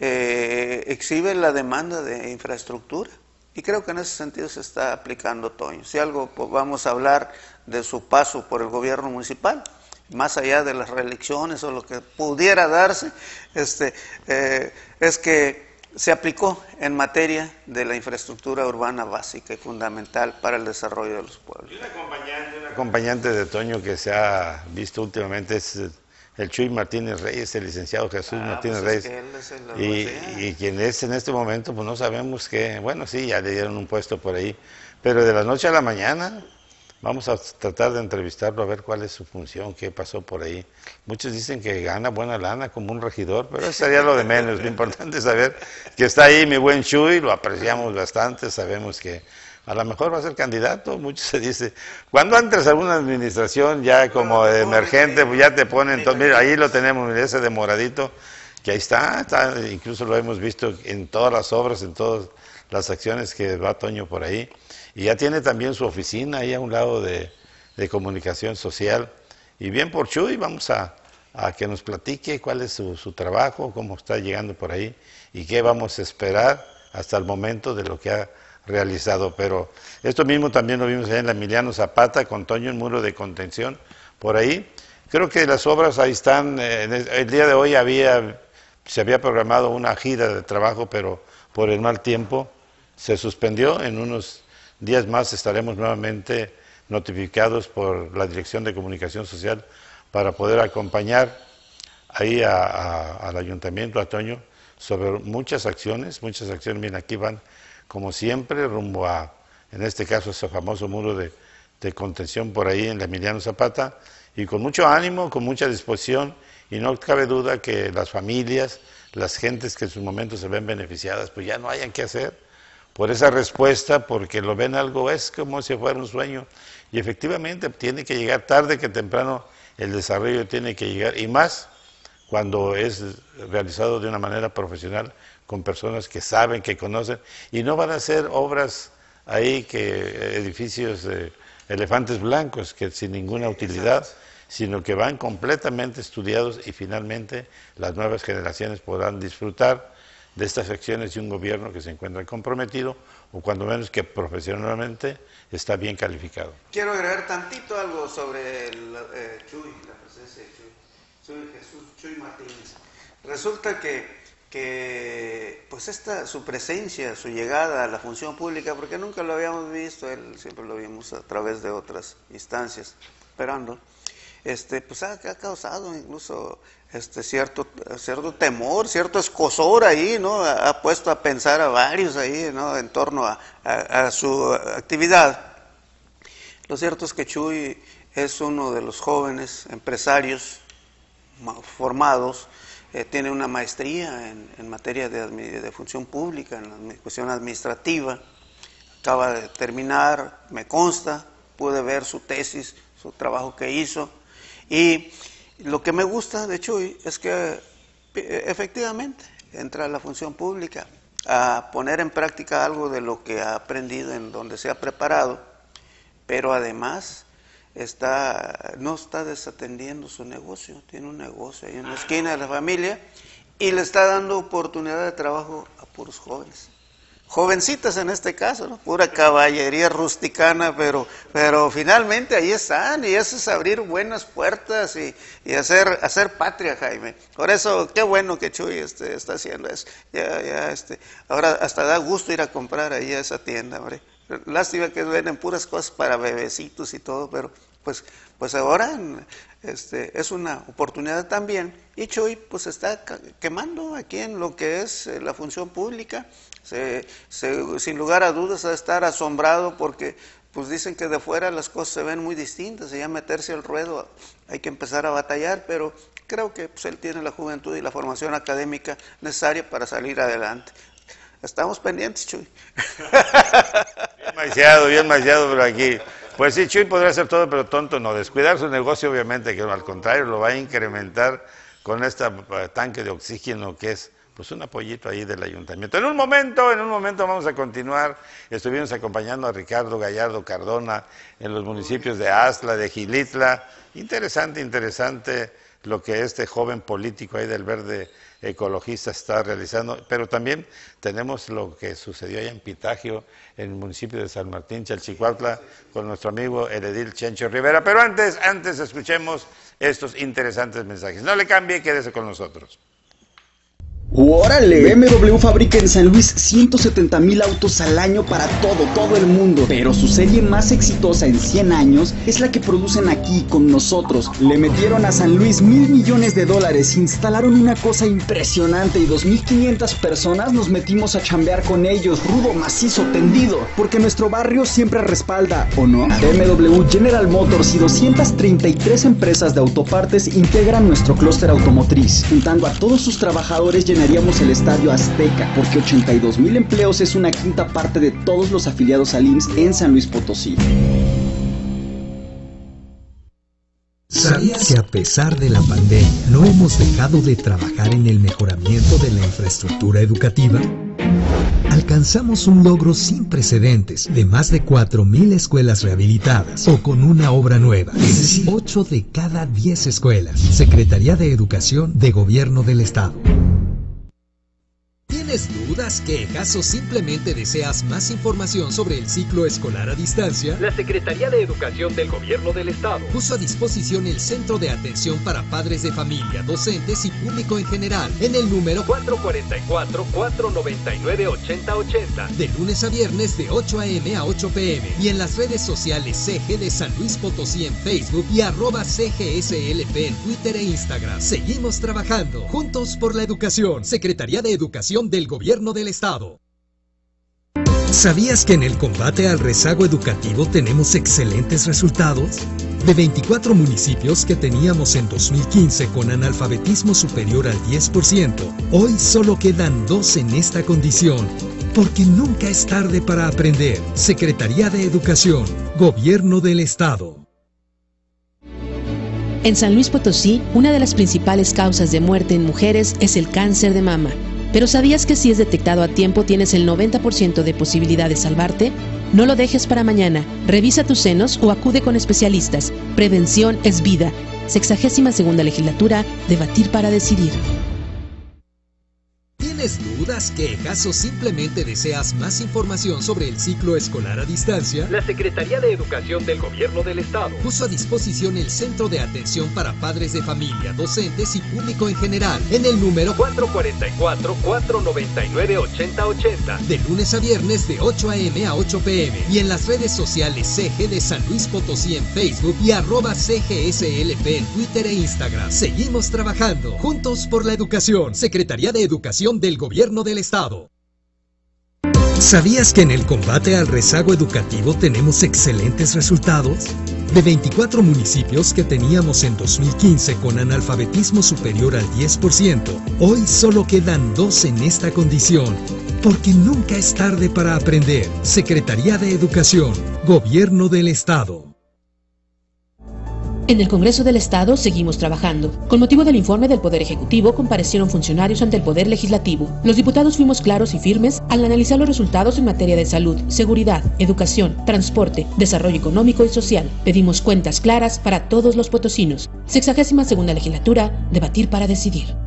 eh, exhibe la demanda de infraestructura y creo que en ese sentido se está aplicando, Toño. Si algo pues, vamos a hablar de su paso por el gobierno municipal, más allá de las reelecciones o lo que pudiera darse, este, eh, es que se aplicó en materia de la infraestructura urbana básica y fundamental para el desarrollo de los pueblos. Y un acompañante, un acompañante de Toño que se ha visto últimamente es el Chuy Martínez Reyes, el licenciado Jesús ah, Martínez pues Reyes, es es y, y quien es en este momento, pues no sabemos qué, bueno sí, ya le dieron un puesto por ahí, pero de la noche a la mañana vamos a tratar de entrevistarlo a ver cuál es su función, qué pasó por ahí. Muchos dicen que gana buena lana como un regidor, pero eso sería lo de menos. Lo importante es saber que está ahí mi buen Chuy, lo apreciamos bastante, sabemos que a lo mejor va a ser candidato. Muchos se dice, cuando entras a alguna administración ya como emergente, pues ya te ponen, entonces, mira, ahí lo tenemos, mira, ese de moradito, que ahí está, está, incluso lo hemos visto en todas las obras, en todas las acciones que va Toño por ahí. Y ya tiene también su oficina ahí a un lado de, de comunicación social. Y bien por Chuy, vamos a, a que nos platique cuál es su, su trabajo, cómo está llegando por ahí y qué vamos a esperar hasta el momento de lo que ha realizado. Pero esto mismo también lo vimos allá en la Emiliano Zapata con Toño, el muro de contención por ahí. Creo que las obras ahí están. Eh, el día de hoy había, se había programado una gira de trabajo, pero por el mal tiempo se suspendió. En unos días más estaremos nuevamente notificados por la Dirección de Comunicación Social para poder acompañar ahí a, a, al Ayuntamiento, a Toño, sobre muchas acciones, muchas acciones. Bien, aquí van, como siempre, rumbo a, en este caso, ese famoso muro de, de contención por ahí en la Emiliano Zapata, y con mucho ánimo, con mucha disposición, y no cabe duda que las familias, las gentes que en sus momentos se ven beneficiadas, pues ya no hayan qué hacer por esa respuesta, porque lo ven algo, es como si fuera un sueño, y efectivamente tiene que llegar tarde que temprano, el desarrollo tiene que llegar, y más cuando es realizado de una manera profesional, con personas que saben, que conocen, y no van a ser obras ahí que edificios de elefantes blancos, que sin ninguna utilidad, sino que van completamente estudiados y finalmente las nuevas generaciones podrán disfrutar de estas acciones de un gobierno que se encuentra comprometido o cuando menos que profesionalmente está bien calificado. Quiero agregar tantito algo sobre el, eh, Chuy, la presencia de Chuy, Chuy Jesús, Chuy Martínez. Resulta que, que pues esta, su presencia, su llegada a la función pública, porque nunca lo habíamos visto, él siempre lo vimos a través de otras instancias, esperando, este, pues ha, ha causado incluso este cierto cierto temor, cierto escozor ahí, ¿no? Ha, ha puesto a pensar a varios ahí, ¿no? En torno a, a, a su actividad. Lo cierto es que Chuy es uno de los jóvenes empresarios formados, eh, tiene una maestría en, en materia de, de función pública, en la cuestión administrativa, acaba de terminar, me consta, pude ver su tesis, su trabajo que hizo, y lo que me gusta de Chuy es que efectivamente entra a la función pública a poner en práctica algo de lo que ha aprendido en donde se ha preparado, pero además está, no está desatendiendo su negocio, tiene un negocio ahí en la esquina de la familia y le está dando oportunidad de trabajo a puros jóvenes. Jovencitas en este caso, ¿no? Pura caballería rusticana, pero, pero finalmente ahí están, y eso es abrir buenas puertas y, y hacer, hacer patria, Jaime. Por eso, qué bueno que Chuy este, está haciendo eso. Ya, ya, este, ahora hasta da gusto ir a comprar ahí a esa tienda, hombre. Lástima que venden puras cosas para bebecitos y todo, pero pues, pues ahora este, es una oportunidad también. Y Chuy pues está quemando aquí en lo que es la función pública. Se, se, sin lugar a dudas a estar asombrado porque pues dicen que de fuera las cosas se ven muy distintas y ya meterse al ruedo hay que empezar a batallar, pero creo que pues, él tiene la juventud y la formación académica necesaria para salir adelante. Estamos pendientes, Chuy. Bien maiciado, bien maiciado por aquí. Pues sí, Chuy podrá hacer todo, pero tonto no. Descuidar su negocio, obviamente, que al contrario, lo va a incrementar con este tanque de oxígeno que es pues un apoyito ahí del ayuntamiento. En un momento, en un momento vamos a continuar. Estuvimos acompañando a Ricardo Gallardo Cardona en los municipios de Aztla, de Gilitla. Interesante, interesante lo que este joven político ahí del Verde Ecologista está realizando, pero también tenemos lo que sucedió allá en Pitagio, en el municipio de San Martín, Chalchicuautla, con nuestro amigo el edil Chencho Rivera. Pero antes, antes escuchemos estos interesantes mensajes. No le cambie, quédese con nosotros. ¡Órale! B M W fabrica en San Luis ciento setenta mil autos al año para todo, todo el mundo. Pero su serie más exitosa en cien años es la que producen aquí con nosotros. Le metieron a San Luis mil millones de dólares, instalaron una cosa impresionante y dos mil quinientas personas nos metimos a chambear con ellos, rudo, macizo, tendido. Porque nuestro barrio siempre respalda, ¿o no? B M W, General Motors y doscientas treinta y tres empresas de autopartes integran nuestro clúster automotriz. Juntando a todos sus trabajadores llenaríamos el Estadio Azteca, porque ochenta y dos mil empleos es una quinta parte de todos los afiliados al I M S S en San Luis Potosí. ¿Sabías que a pesar de la pandemia no hemos dejado de trabajar en el mejoramiento de la infraestructura educativa? Alcanzamos un logro sin precedentes de más de cuatro mil escuelas rehabilitadas o con una obra nueva, es decir, ocho de cada diez escuelas. Secretaría de Educación de Gobierno del Estado. ¿Tienes dudas, quejas o simplemente deseas más información sobre el ciclo escolar a distancia? La Secretaría de Educación del Gobierno del Estado puso a disposición el Centro de Atención para Padres de Familia, Docentes y Público en General en el número cuatro cuatro cuatro, cuatro nueve nueve, ocho cero ocho cero de lunes a viernes de ocho a eme a ocho pe eme y en las redes sociales C G de San Luis Potosí en Facebook y arroba C G S L P en Twitter e Instagram. Seguimos trabajando juntos por la educación. Secretaría de Educación del Gobierno del Estado. ¿Sabías que en el combate al rezago educativo tenemos excelentes resultados? De veinticuatro municipios que teníamos en dos mil quince con analfabetismo superior al diez por ciento, hoy solo quedan dos en esta condición, porque nunca es tarde para aprender. Secretaría de Educación, Gobierno del Estado. En San Luis Potosí, una de las principales causas de muerte en mujeres es el cáncer de mama. ¿Pero sabías que si es detectado a tiempo tienes el noventa por ciento de posibilidad de salvarte? No lo dejes para mañana. Revisa tus senos o acude con especialistas. Prevención es vida. Sexagésima segunda legislatura, debatir para decidir. ¿Tienes dudas, quejas o simplemente deseas más información sobre el ciclo escolar a distancia? La Secretaría de Educación del Gobierno del Estado puso a disposición el Centro de Atención para Padres de Familia, Docentes y Público en General en el número cuatro cuatro cuatro, cuatro nueve nueve, ocho cero ocho cero de lunes a viernes de ocho a eme a ocho pe eme y en las redes sociales C G de San Luis Potosí en Facebook y arroba C G S L P en Twitter e Instagram. Seguimos trabajando juntos por la educación. Secretaría de Educación del Gobierno del Estado. ¿Sabías que en el combate al rezago educativo tenemos excelentes resultados? De veinticuatro municipios que teníamos en dos mil quince con analfabetismo superior al diez por ciento, hoy solo quedan dos en esta condición, porque nunca es tarde para aprender. Secretaría de Educación, Gobierno del Estado. En el Congreso del Estado seguimos trabajando. Con motivo del informe del Poder Ejecutivo, comparecieron funcionarios ante el Poder Legislativo. Los diputados fuimos claros y firmes al analizar los resultados en materia de salud, seguridad, educación, transporte, desarrollo económico y social. Pedimos cuentas claras para todos los potosinos. Sexagésima segunda legislatura, debatir para decidir.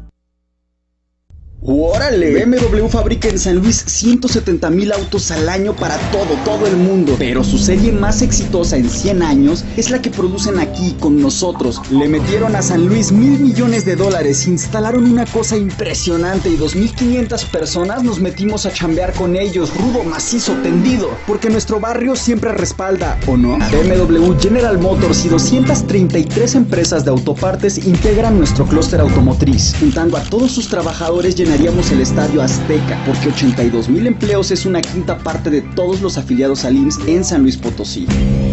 ¡Órale! B M W fabrica en San Luis ciento setenta mil autos al año para todo, todo el mundo. Pero su serie más exitosa en cien años es la que producen aquí con nosotros. Le metieron a San Luis mil millones de dólares, instalaron una cosa impresionante y dos mil quinientas personas nos metimos a chambear con ellos, rudo, macizo, tendido. Porque nuestro barrio siempre respalda, ¿o no? B M W, General Motors y doscientas treinta y tres empresas de autopartes integran nuestro clúster automotriz. Juntando a todos sus trabajadores llenaríamos el Estadio Azteca, porque ochenta y dos mil empleos es una quinta parte de todos los afiliados al I M S S en San Luis Potosí.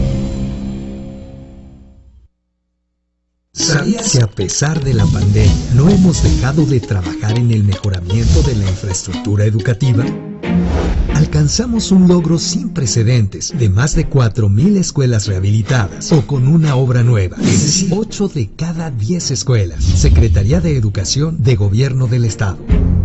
¿Sabías que a pesar de la pandemia no hemos dejado de trabajar en el mejoramiento de la infraestructura educativa? Alcanzamos un logro sin precedentes de más de cuatro mil escuelas rehabilitadas o con una obra nueva, es decir, ocho de cada diez escuelas. Secretaría de Educación de Gobierno del Estado.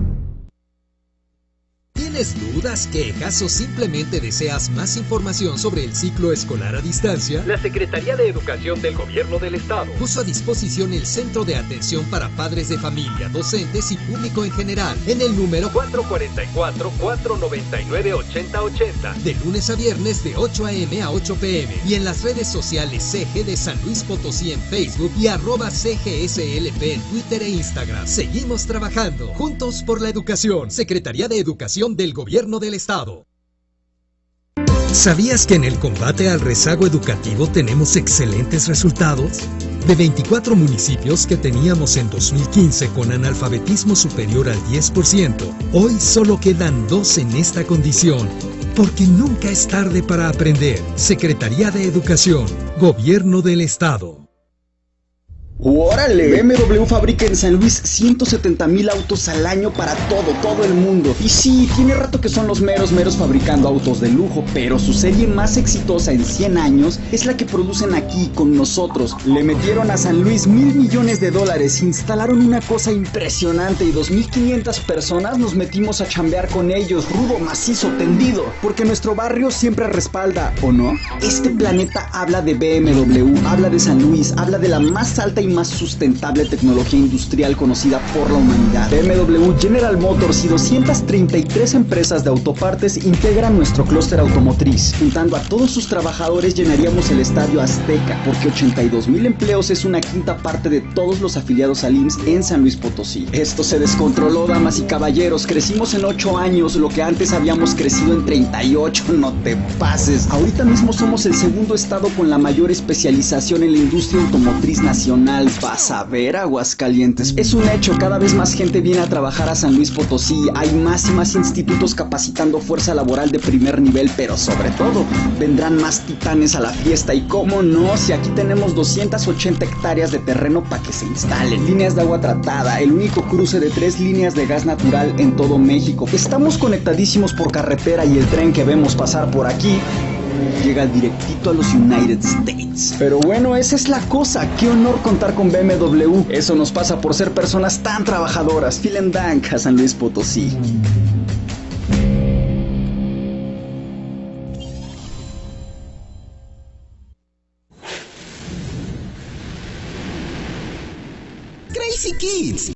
¿Tienes dudas, quejas o simplemente deseas más información sobre el ciclo escolar a distancia? La Secretaría de Educación del Gobierno del Estado puso a disposición el Centro de Atención para Padres de Familia, Docentes y Público en General en el número cuatro cuatro cuatro, cuatro nueve nueve, ocho cero ocho cero de lunes a viernes de ocho a eme a ocho pe eme y en las redes sociales C G de San Luis Potosí en Facebook y arroba C G S L P en Twitter e Instagram. Seguimos trabajando juntos por la educación. Secretaría de Educación del Gobierno del Estado. ¿Sabías que en el combate al rezago educativo tenemos excelentes resultados? De veinticuatro municipios que teníamos en dos mil quince con analfabetismo superior al diez por ciento, hoy solo quedan dos en esta condición. Porque nunca es tarde para aprender. Secretaría de Educación, Gobierno del Estado. ¡Órale! B M W fabrica en San Luis ciento setenta mil autos al año para todo, todo el mundo. Y sí, tiene rato que son los meros meros fabricando autos de lujo, pero su serie más exitosa en cien años es la que producen aquí con nosotros. Le metieron a San Luis mil millones de dólares, instalaron una cosa impresionante y dos mil quinientas personas nos metimos a chambear con ellos, rudo, macizo, tendido, porque nuestro barrio siempre respalda, ¿o no? Este planeta habla de B M W, habla de San Luis, habla de la más alta y más sustentable tecnología industrial conocida por la humanidad. B M W, General Motors y doscientas treinta y tres empresas de autopartes integran nuestro clúster automotriz. Juntando a todos sus trabajadores llenaríamos el Estadio Azteca, porque ochenta y dos mil empleos es una quinta parte de todos los afiliados al I M S S en San Luis Potosí. Esto se descontroló, damas y caballeros. Crecimos en ocho años, lo que antes habíamos crecido en treinta y ocho. No te pases. Ahorita mismo somos el segundo estado con la mayor especialización en la industria automotriz nacional. Vas a ver, Aguascalientes. Es un hecho, cada vez más gente viene a trabajar a San Luis Potosí. Hay más y más institutos capacitando fuerza laboral de primer nivel, pero sobre todo, vendrán más titanes a la fiesta. Y cómo no, si aquí tenemos doscientas ochenta hectáreas de terreno para que se instalen. Líneas de agua tratada, el único cruce de tres líneas de gas natural en todo México. Estamos conectadísimos por carretera y el tren que vemos pasar por aquí llega directito a los United States. Pero bueno, esa es la cosa. Qué honor contar con B M W. Eso nos pasa por ser personas tan trabajadoras. Vielen Dank a San Luis Potosí. Crazy Kids.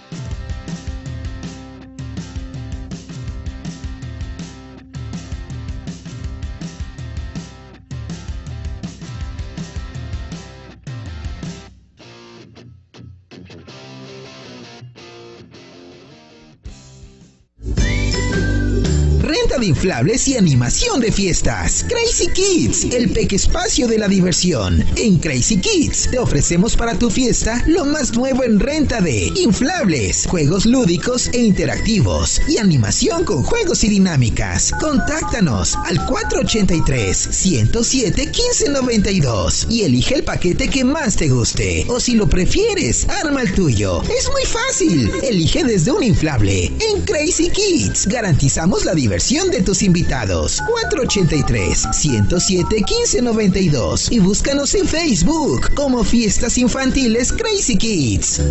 Renta de inflables y animación de fiestas. Crazy Kids, el peque espacio de la diversión. En Crazy Kids te ofrecemos para tu fiesta lo más nuevo en renta de inflables, juegos lúdicos e interactivos y animación con juegos y dinámicas. Contáctanos al cuatro ocho tres, uno cero siete, uno cinco nueve dos y elige el paquete que más te guste. O si lo prefieres, arma el tuyo. Es muy fácil. Elige desde un inflable. En Crazy Kids garantizamos la diversión de tus invitados. Cuatro ocho tres, uno cero siete, uno cinco nueve dos y búscanos en Facebook como Fiestas Infantiles Crazy Kids.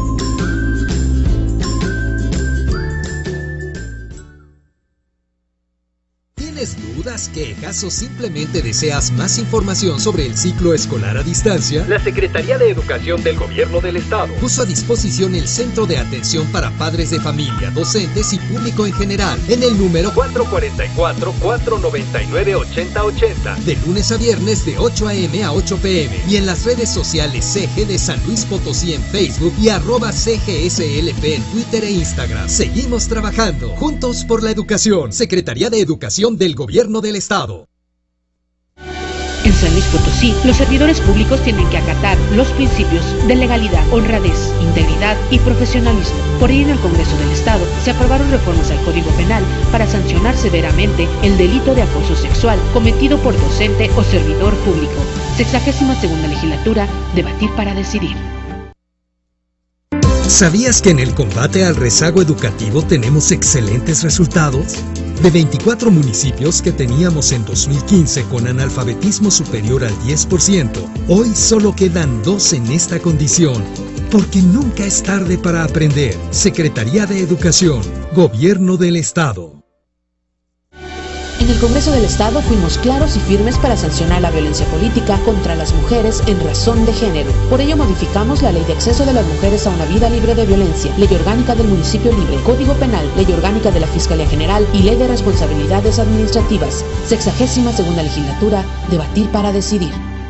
¿Tienes dudas, quejas o simplemente deseas más información sobre el ciclo escolar a distancia? La Secretaría de Educación del Gobierno del Estado puso a disposición el Centro de Atención para Padres de Familia, Docentes y Público en General en el número cuatro cuatro cuatro, cuatro nueve nueve, ocho cero ocho cero de lunes a viernes de ocho a eme a ocho pe eme y en las redes sociales C G de San Luis Potosí en Facebook y arroba C G S L P en Twitter e Instagram. Seguimos trabajando juntos por la educación. Secretaría de Educación del Gobierno del Estado. En San Luis Potosí, los servidores públicos tienen que acatar los principios de legalidad, honradez, integridad y profesionalismo. Por ello, en el Congreso del Estado se aprobaron reformas al Código Penal para sancionar severamente el delito de acoso sexual cometido por docente o servidor público. Sexagésima segunda legislatura, debatir para decidir. ¿Sabías que en el combate al rezago educativo tenemos excelentes resultados? De veinticuatro municipios que teníamos en dos mil quince con analfabetismo superior al diez por ciento, hoy solo quedan dos en esta condición. Porque nunca es tarde para aprender. Secretaría de Educación, Gobierno del Estado. En el Congreso del Estado fuimos claros y firmes para sancionar la violencia política contra las mujeres en razón de género. Por ello modificamos la Ley de Acceso de las Mujeres a una Vida Libre de Violencia, Ley Orgánica del Municipio Libre, Código Penal, Ley Orgánica de la Fiscalía General y Ley de Responsabilidades Administrativas. Sexagésima segunda legislatura, debatir para decidir.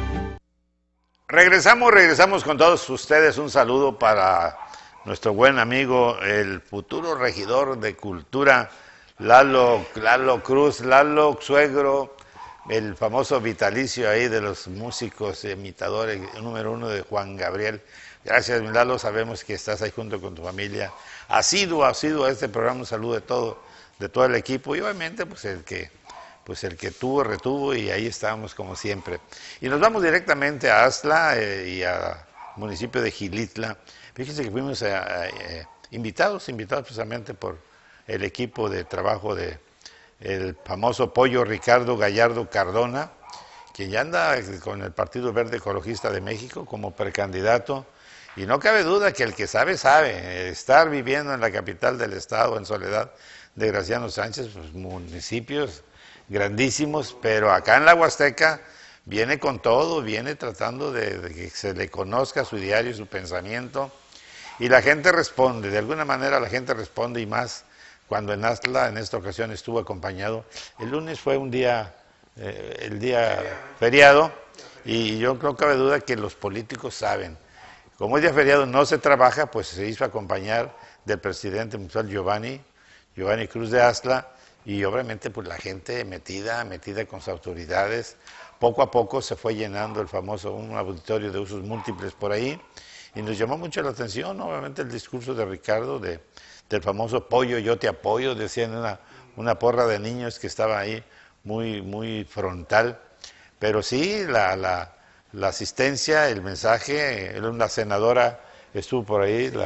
Regresamos, regresamos con todos ustedes. Un saludo para nuestro buen amigo, el futuro regidor de Cultura, Lalo, Lalo Cruz, Lalo Suegro, el famoso vitalicio ahí de los músicos imitadores, el número uno de Juan Gabriel. Gracias, mi Lalo, sabemos que estás ahí junto con tu familia. Asiduo, asiduo a este programa, un saludo de todo, de todo el equipo y obviamente pues el que, pues el que tuvo, retuvo y ahí estábamos como siempre. Y nos vamos directamente a Aztla eh, y al municipio de Xilitla. Fíjense que fuimos a, a, a, invitados, invitados precisamente por el equipo de trabajo de el famoso pollo Ricardo Gallardo Cardona, quien ya anda con el Partido Verde Ecologista de México como precandidato, y no cabe duda que el que sabe, sabe. Estar viviendo en la capital del estado, en Soledad de Graciano Sánchez, pues municipios grandísimos, pero acá en la Huasteca viene con todo, viene tratando de, de que se le conozca su diario y su pensamiento, y la gente responde, de alguna manera la gente responde, y más cuando en Aztla en esta ocasión estuvo acompañado. El lunes fue un día, eh, el día feriado, y yo creo que cabe duda que los políticos saben. Como es día feriado, no se trabaja, pues se hizo acompañar del presidente municipal Giovanni, Giovanni Cruz de Aztla, y obviamente pues la gente metida, metida con sus autoridades. Poco a poco se fue llenando el famoso, un auditorio de usos múltiples por ahí, y nos llamó mucho la atención, obviamente, el discurso de Ricardo, de del famoso pollo, yo te apoyo, decían una, una porra de niños que estaba ahí muy, muy frontal, pero sí, la, la, la asistencia, el mensaje, la senadora estuvo por ahí, la,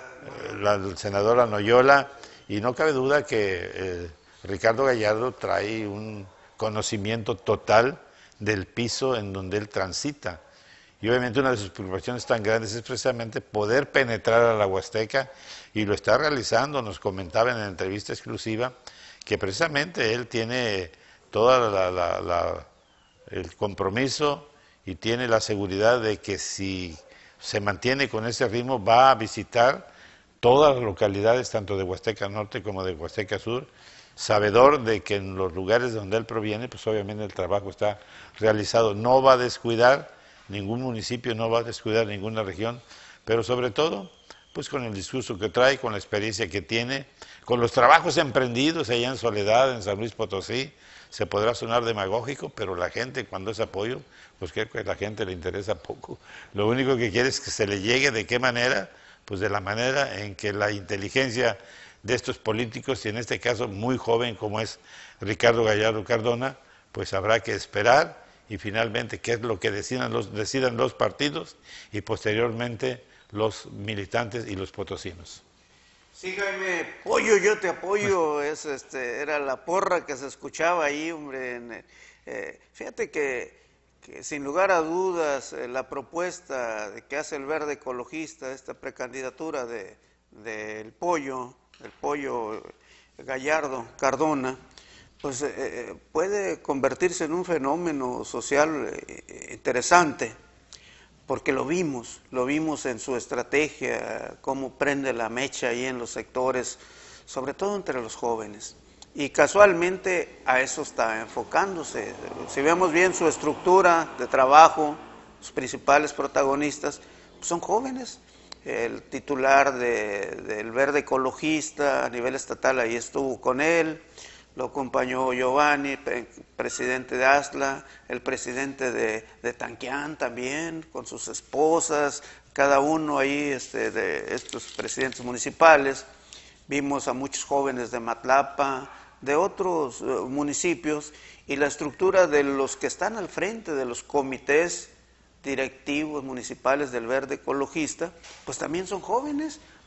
la senadora Noyola, y no cabe duda que eh, Ricardo Gallardo trae un conocimiento total del piso en donde él transita. Y obviamente una de sus preocupaciones tan grandes es precisamente poder penetrar a la Huasteca, y lo está realizando. Nos comentaba en la entrevista exclusiva que precisamente él tiene todo la, la, la, el compromiso y tiene la seguridad de que si se mantiene con ese ritmo va a visitar todas las localidades, tanto de Huasteca Norte como de Huasteca Sur, sabedor de que en los lugares donde él proviene, pues obviamente el trabajo está realizado. No va a descuidar ningún municipio, no va a descuidar ninguna región, pero sobre todo pues con el discurso que trae, con la experiencia que tiene, con los trabajos emprendidos allá en Soledad, en San Luis Potosí. Se podrá sonar demagógico, pero la gente, cuando es apoyo, pues creo que a la gente le interesa poco. Lo único que quiere es que se le llegue. ¿De qué manera? Pues de la manera en que la inteligencia de estos políticos, y en este caso muy joven como es Ricardo Gallardo Cardona, pues habrá que esperar, y finalmente qué es lo que decidan los, decidan los partidos, y posteriormente los militantes y los potosinos. Sí, Jaime, pollo, yo te apoyo, es, este, era la porra que se escuchaba ahí, hombre. En, eh, fíjate que, que sin lugar a dudas eh, la propuesta de que hace el Verde Ecologista, esta precandidatura de, del pollo, el pollo Gallardo Cardona, pues eh, puede convertirse en un fenómeno social eh, interesante. Porque lo vimos, lo vimos en su estrategia, cómo prende la mecha ahí en los sectores, sobre todo entre los jóvenes. Y casualmente a eso está enfocándose. Si vemos bien su estructura de trabajo, sus principales protagonistas pues son jóvenes. El titular de, del Verde Ecologista a nivel estatal ahí estuvo con él. Lo acompañó Giovanni, presidente de Aztla, el presidente de, de Tanquián también, con sus esposas, cada uno ahí este, de estos presidentes municipales. Vimos a muchos jóvenes de Matlapa, de otros uh, municipios, y la estructura de los que están al frente de los comités directivos municipales del Verde Ecologista, pues también son jóvenes.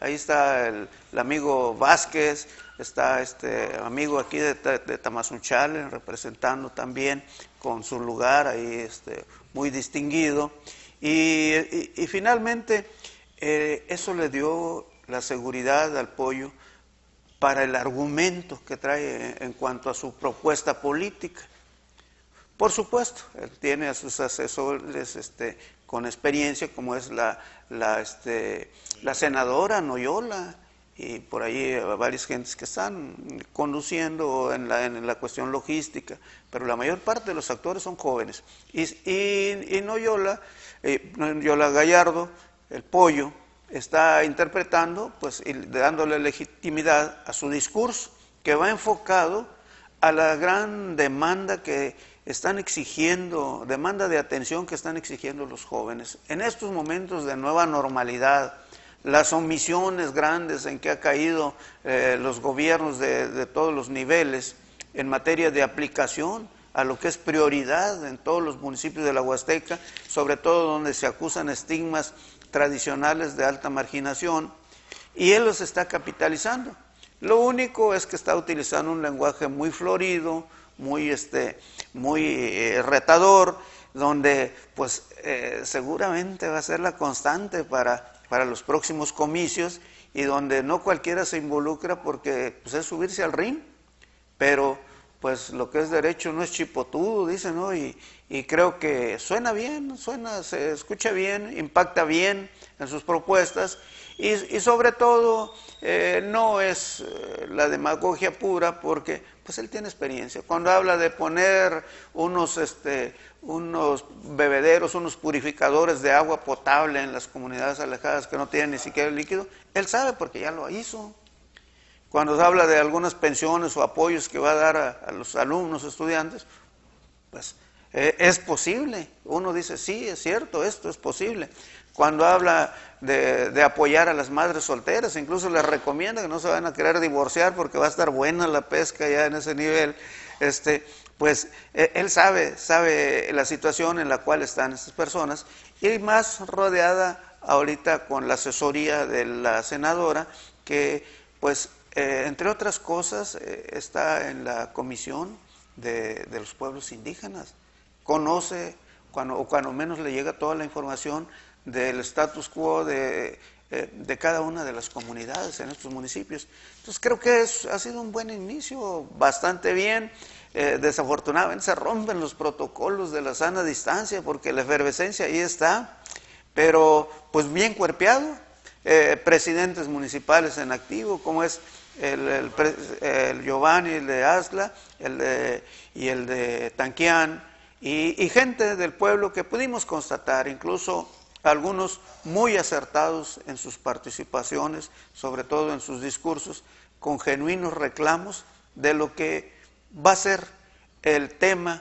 ahí está el, el amigo Vázquez, está este amigo aquí de, de Tamazunchale representando también con su lugar ahí este, muy distinguido. Y, y, y finalmente eh, eso le dio la seguridad al Pollo para el argumento que trae en cuanto a su propuesta política. Por supuesto, él tiene a sus asesores este, con experiencia, como es la, la, este, la senadora Noyola, y por ahí varias gentes que están conduciendo en la, en la cuestión logística, pero la mayor parte de los actores son jóvenes. Y, y, y Noyola, eh, Noyola Gallardo, el Pollo, está interpretando, pues, y dándole legitimidad a su discurso, que va enfocado a la gran demanda que están exigiendo, demanda de atención que están exigiendo los jóvenes. En estos momentos de nueva normalidad, las omisiones grandes en que ha caído eh, los gobiernos de, de todos los niveles en materia de aplicación a lo que es prioridad en todos los municipios de la Huasteca, sobre todo donde se acusan estigmas tradicionales de alta marginación, y él los está capitalizando. Lo único es que está utilizando un lenguaje muy florido, muy, este, muy eh, retador, donde pues eh, seguramente va a ser la constante para, para los próximos comicios, y donde no cualquiera se involucra porque pues, es subirse al ring, pero pues lo que es derecho no es chipotudo, dice, ¿no? Y, y creo que suena bien, suena, se escucha bien, impacta bien en sus propuestas, y, y sobre todo eh, no es eh, la demagogia pura, porque pues él tiene experiencia. Cuando habla de poner unos, este, unos bebederos, unos purificadores de agua potable en las comunidades alejadas que no tienen ni siquiera el líquido, él sabe porque ya lo hizo. Cuando se habla de algunas pensiones o apoyos que va a dar a, a los alumnos, estudiantes, pues eh, es posible. Uno dice, sí, es cierto, esto es posible. Cuando habla de, de apoyar a las madres solteras, incluso les recomienda que no se van a querer divorciar porque va a estar buena la pesca ya en ese nivel, este, pues eh, él sabe, sabe la situación en la cual están estas personas, y más rodeada ahorita con la asesoría de la senadora, que pues Eh, entre otras cosas, eh, está en la comisión de, de los pueblos indígenas, conoce, cuando, o cuando menos le llega toda la información del status quo de, eh, de cada una de las comunidades en estos municipios. Entonces creo que es, ha sido un buen inicio, bastante bien. Eh, desafortunadamente se rompen los protocolos de la sana distancia, porque la efervescencia ahí está, pero pues bien cuerpeado, eh, presidentes municipales en activo, como es El, el, el Giovanni, el de Aztla, el de, y el de Tanquián, y, y gente del pueblo que pudimos constatar, incluso algunos muy acertados en sus participaciones, sobre todo en sus discursos, con genuinos reclamos de lo que va a ser el tema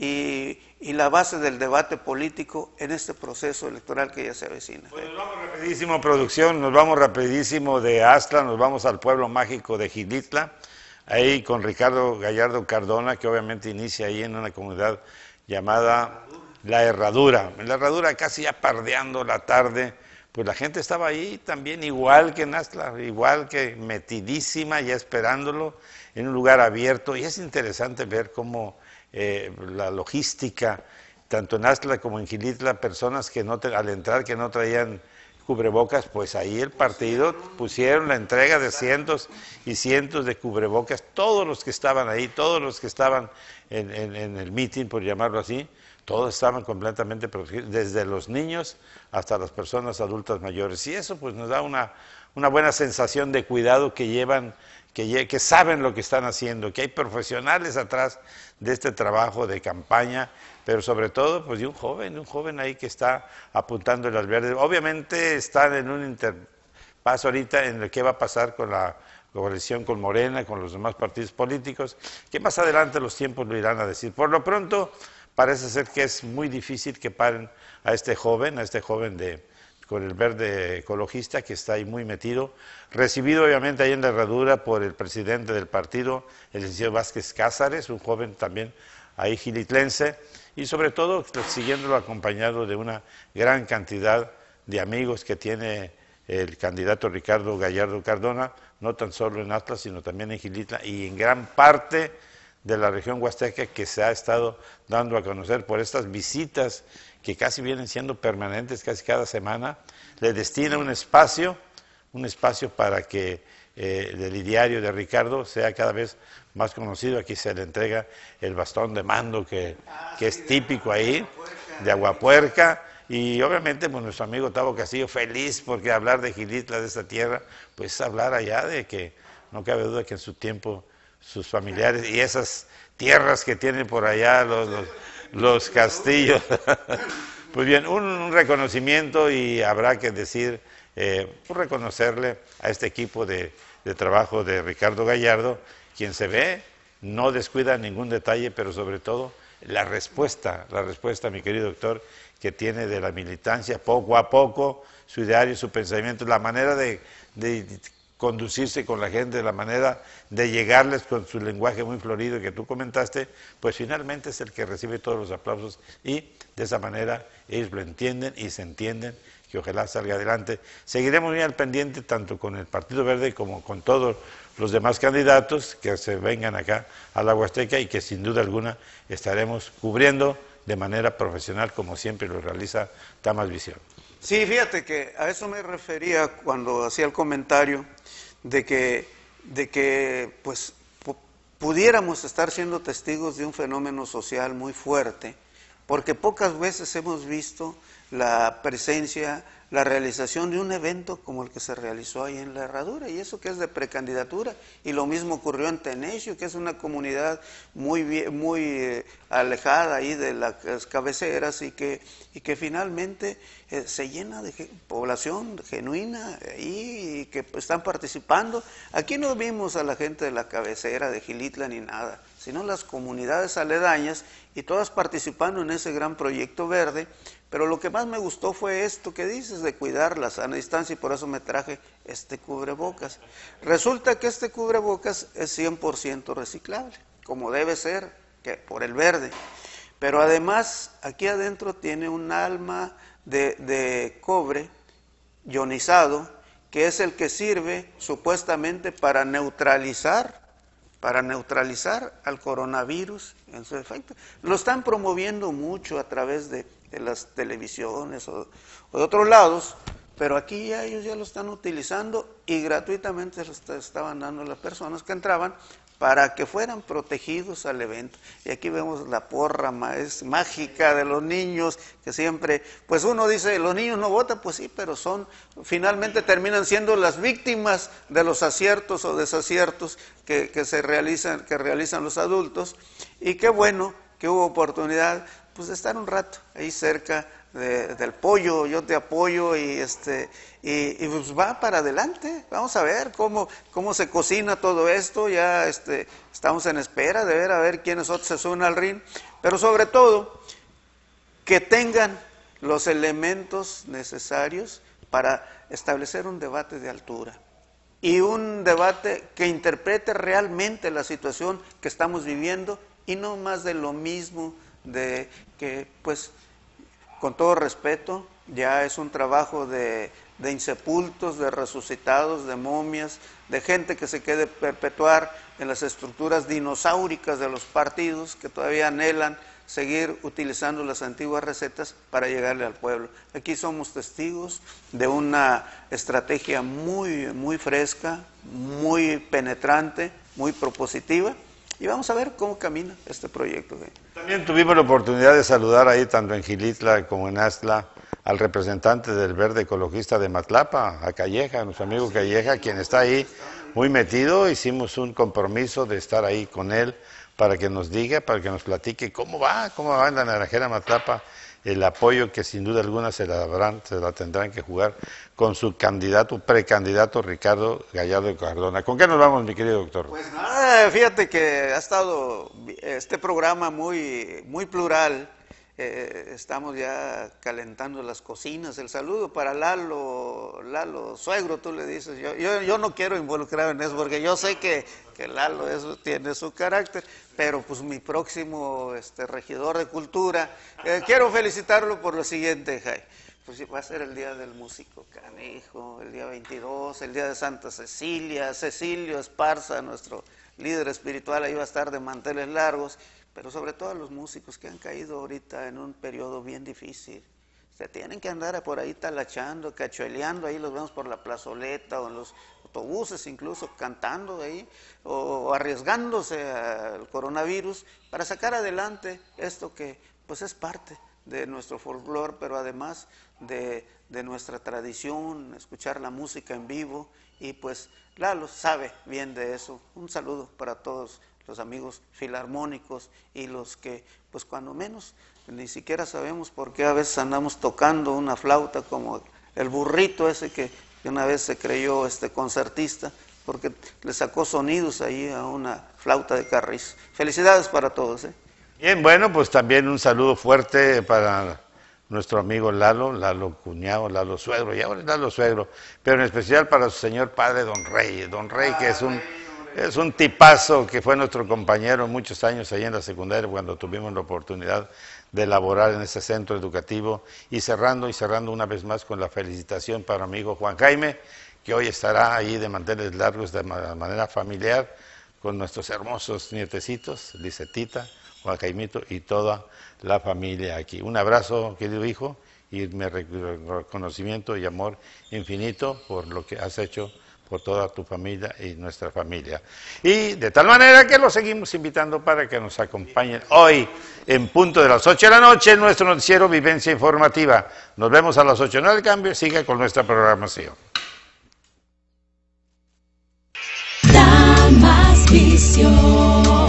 y, y la base del debate político en este proceso electoral que ya se avecina. Pues nos vamos rapidísimo, producción, nos vamos rapidísimo de Aztla, nos vamos al pueblo mágico de Xilitla, ahí con Ricardo Gallardo Cardona, que obviamente inicia ahí en una comunidad llamada La Herradura. En La Herradura, casi ya pardeando la tarde, pues la gente estaba ahí también, igual que en Aztla, igual que metidísima, ya esperándolo, en un lugar abierto, y es interesante ver cómo Eh, la logística, tanto en Aztla como en Xilitla, personas que no te, al entrar que no traían cubrebocas, pues ahí el partido pusieron la entrega de cientos y cientos de cubrebocas, todos los que estaban ahí, todos los que estaban en, en, en el meeting, por llamarlo así, todos estaban completamente protegidos, desde los niños hasta las personas adultas mayores, y eso pues nos da una, una buena sensación de cuidado que llevan, que, que saben lo que están haciendo, que hay profesionales atrás de este trabajo de campaña, pero sobre todo pues de un joven, un joven ahí que está apuntando al verde. Obviamente están en un interpaso ahorita en el que va a pasar con la coalición con Morena, con los demás partidos políticos, que más adelante los tiempos lo irán a decir. Por lo pronto parece ser que es muy difícil que paren a este joven, a este joven de con el verde ecologista que está ahí muy metido, recibido obviamente ahí en La Herradura por el presidente del partido, el licenciado Vázquez Cázares, un joven también ahí gilitlense, y sobre todo siguiéndolo acompañado de una gran cantidad de amigos que tiene el candidato Ricardo Gallardo Cardona, no tan solo en Atlas, sino también en Xilitla y en gran parte de la región huasteca, que se ha estado dando a conocer por estas visitas que casi vienen siendo permanentes, casi cada semana. Le destina un espacio, un espacio para que eh, el ideario de Ricardo sea cada vez más conocido. Aquí se le entrega el bastón de mando que, que es típico ahí, de Aguapuerca. Y obviamente pues, nuestro amigo Tavo Castillo feliz, porque hablar de Xilitla, de esta tierra, pues hablar allá de que no cabe duda que en su tiempo sus familiares y esas tierras que tienen por allá los, los, los castillos. Pues bien, un, un reconocimiento, y habrá que decir, eh, pues reconocerle a este equipo de, de trabajo de Ricardo Gallardo, quien se ve, no descuida ningún detalle, pero sobre todo la respuesta, la respuesta, mi querido doctor, que tiene de la militancia, poco a poco, su ideario, su pensamiento, la manera de, de conducirse con la gente, la manera de llegarles con su lenguaje muy florido que tú comentaste, pues finalmente es el que recibe todos los aplausos, y de esa manera ellos lo entienden y se entienden, que ojalá salga adelante. Seguiremos muy al pendiente tanto con el Partido Verde como con todos los demás candidatos que se vengan acá a la Huasteca, y que sin duda alguna estaremos cubriendo de manera profesional, como siempre lo realiza Tamas Visión. Sí, fíjate que a eso me refería cuando hacía el comentario de que, de que pues, pudiéramos estar siendo testigos de un fenómeno social muy fuerte, porque pocas veces hemos visto la presencia, la realización de un evento como el que se realizó ahí en La Herradura, y eso que es de precandidatura, y lo mismo ocurrió en Tenesio, que es una comunidad muy, muy eh, alejada ahí de las cabeceras, y que, y que finalmente eh, se llena de población genuina ahí, y que pues, están participando. Aquí no vimos a la gente de la cabecera de Xilitla ni nada, sino las comunidades aledañas, y todas participando en ese gran proyecto verde. Pero lo que más me gustó fue esto que dices, de cuidar la sana distancia, y por eso me traje este cubrebocas. Resulta que este cubrebocas es cien por ciento reciclable, como debe ser, que por el verde. Pero además, aquí adentro tiene un alma de, de cobre ionizado, que es el que sirve supuestamente para neutralizar, para neutralizar al coronavirus en su efecto. Lo están promoviendo mucho a través de de las televisiones o, o de otros lados, pero aquí ya ellos ya lo están utilizando, y gratuitamente lo estaban dando a las personas que entraban para que fueran protegidos al evento. Y aquí vemos la porra es mágica de los niños, que siempre, pues uno dice, los niños no votan, pues sí, pero son, finalmente terminan siendo las víctimas de los aciertos o desaciertos que, que se realizan, que realizan los adultos. Y qué bueno que hubo oportunidad pues de estar un rato ahí cerca de, del pollo. Yo te apoyo, y este y, y pues va para adelante. Vamos a ver cómo, cómo se cocina todo esto. Ya este, estamos en espera de ver a ver quiénes otros se suben al ring, pero sobre todo que tengan los elementos necesarios para establecer un debate de altura, y un debate que interprete realmente la situación que estamos viviendo, y no más de lo mismo, de que, pues, con todo respeto, ya es un trabajo de, de insepultos, de resucitados, de momias, de gente que se quiere perpetuar en las estructuras dinosauricas de los partidos, que todavía anhelan seguir utilizando las antiguas recetas para llegarle al pueblo. Aquí somos testigos de una estrategia muy, muy fresca, muy penetrante, muy propositiva, y vamos a ver cómo camina este proyecto. También tuvimos la oportunidad de saludar ahí, tanto en Xilitla como en Aztla, al representante del Verde Ecologista de Matlapa, a Calleja, a nuestro amigo Calleja, quien está ahí muy metido. Hicimos un compromiso de estar ahí con él para que nos diga, para que nos platique cómo va, cómo va en la Naranjera Matlapa, el apoyo que sin duda alguna se la, habrán, se la tendrán que jugar con su candidato, precandidato Ricardo Gallardo Cardona. ¿Con qué nos vamos, mi querido doctor? Pues nada, fíjate que ha estado este programa muy, muy plural. Eh, estamos ya calentando las cocinas. El saludo para Lalo, Lalo, suegro, tú le dices. Yo, yo, yo no quiero involucrar en eso, porque yo sé que, que Lalo eso tiene su carácter, pero pues mi próximo este, regidor de cultura, eh, quiero felicitarlo por lo siguiente, Jai. pues va a ser el día del músico canijo, el día veintidós, el día de Santa Cecilia, Cecilio Esparza, nuestro líder espiritual, ahí va a estar de manteles largos, pero sobre todo los músicos que han caído ahorita en un periodo bien difícil. Se tienen que andar por ahí talachando, cachueleando, ahí los vemos por la plazoleta o en los autobuses incluso, cantando ahí, o arriesgándose al coronavirus para sacar adelante esto que pues es parte de nuestro folclore, pero además de, de nuestra tradición, escuchar la música en vivo, y pues Lalo sabe bien de eso. Un saludo para todos los amigos filarmónicos y los que, pues cuando menos, ni siquiera sabemos por qué a veces andamos tocando una flauta como el burrito ese que, que una vez se creyó este concertista, porque le sacó sonidos ahí a una flauta de carrizo. Felicidades para todos, ¿eh? Bien, bueno, pues también un saludo fuerte para nuestro amigo Lalo, Lalo cuñado, Lalo suegro, y ahora es Lalo suegro, pero en especial para su señor padre Don Rey, Don Rey que es un, es un tipazo, que fue nuestro compañero muchos años ahí en la secundaria cuando tuvimos la oportunidad de laborar en ese centro educativo, y cerrando y cerrando una vez más con la felicitación para mi amigo Juan Jaime, que hoy estará ahí de manteles largos de manera familiar con nuestros hermosos nietecitos, Lisetita, Juan Jaimito y toda la familia aquí. Un abrazo, querido hijo, y mi reconocimiento y amor infinito por lo que has hecho por toda tu familia y nuestra familia. Y de tal manera que los seguimos invitando para que nos acompañen hoy en punto de las ocho de la noche en nuestro noticiero Vivencia Informativa. Nos vemos a las ocho, no al cambio, siga con nuestra programación. Da más visión.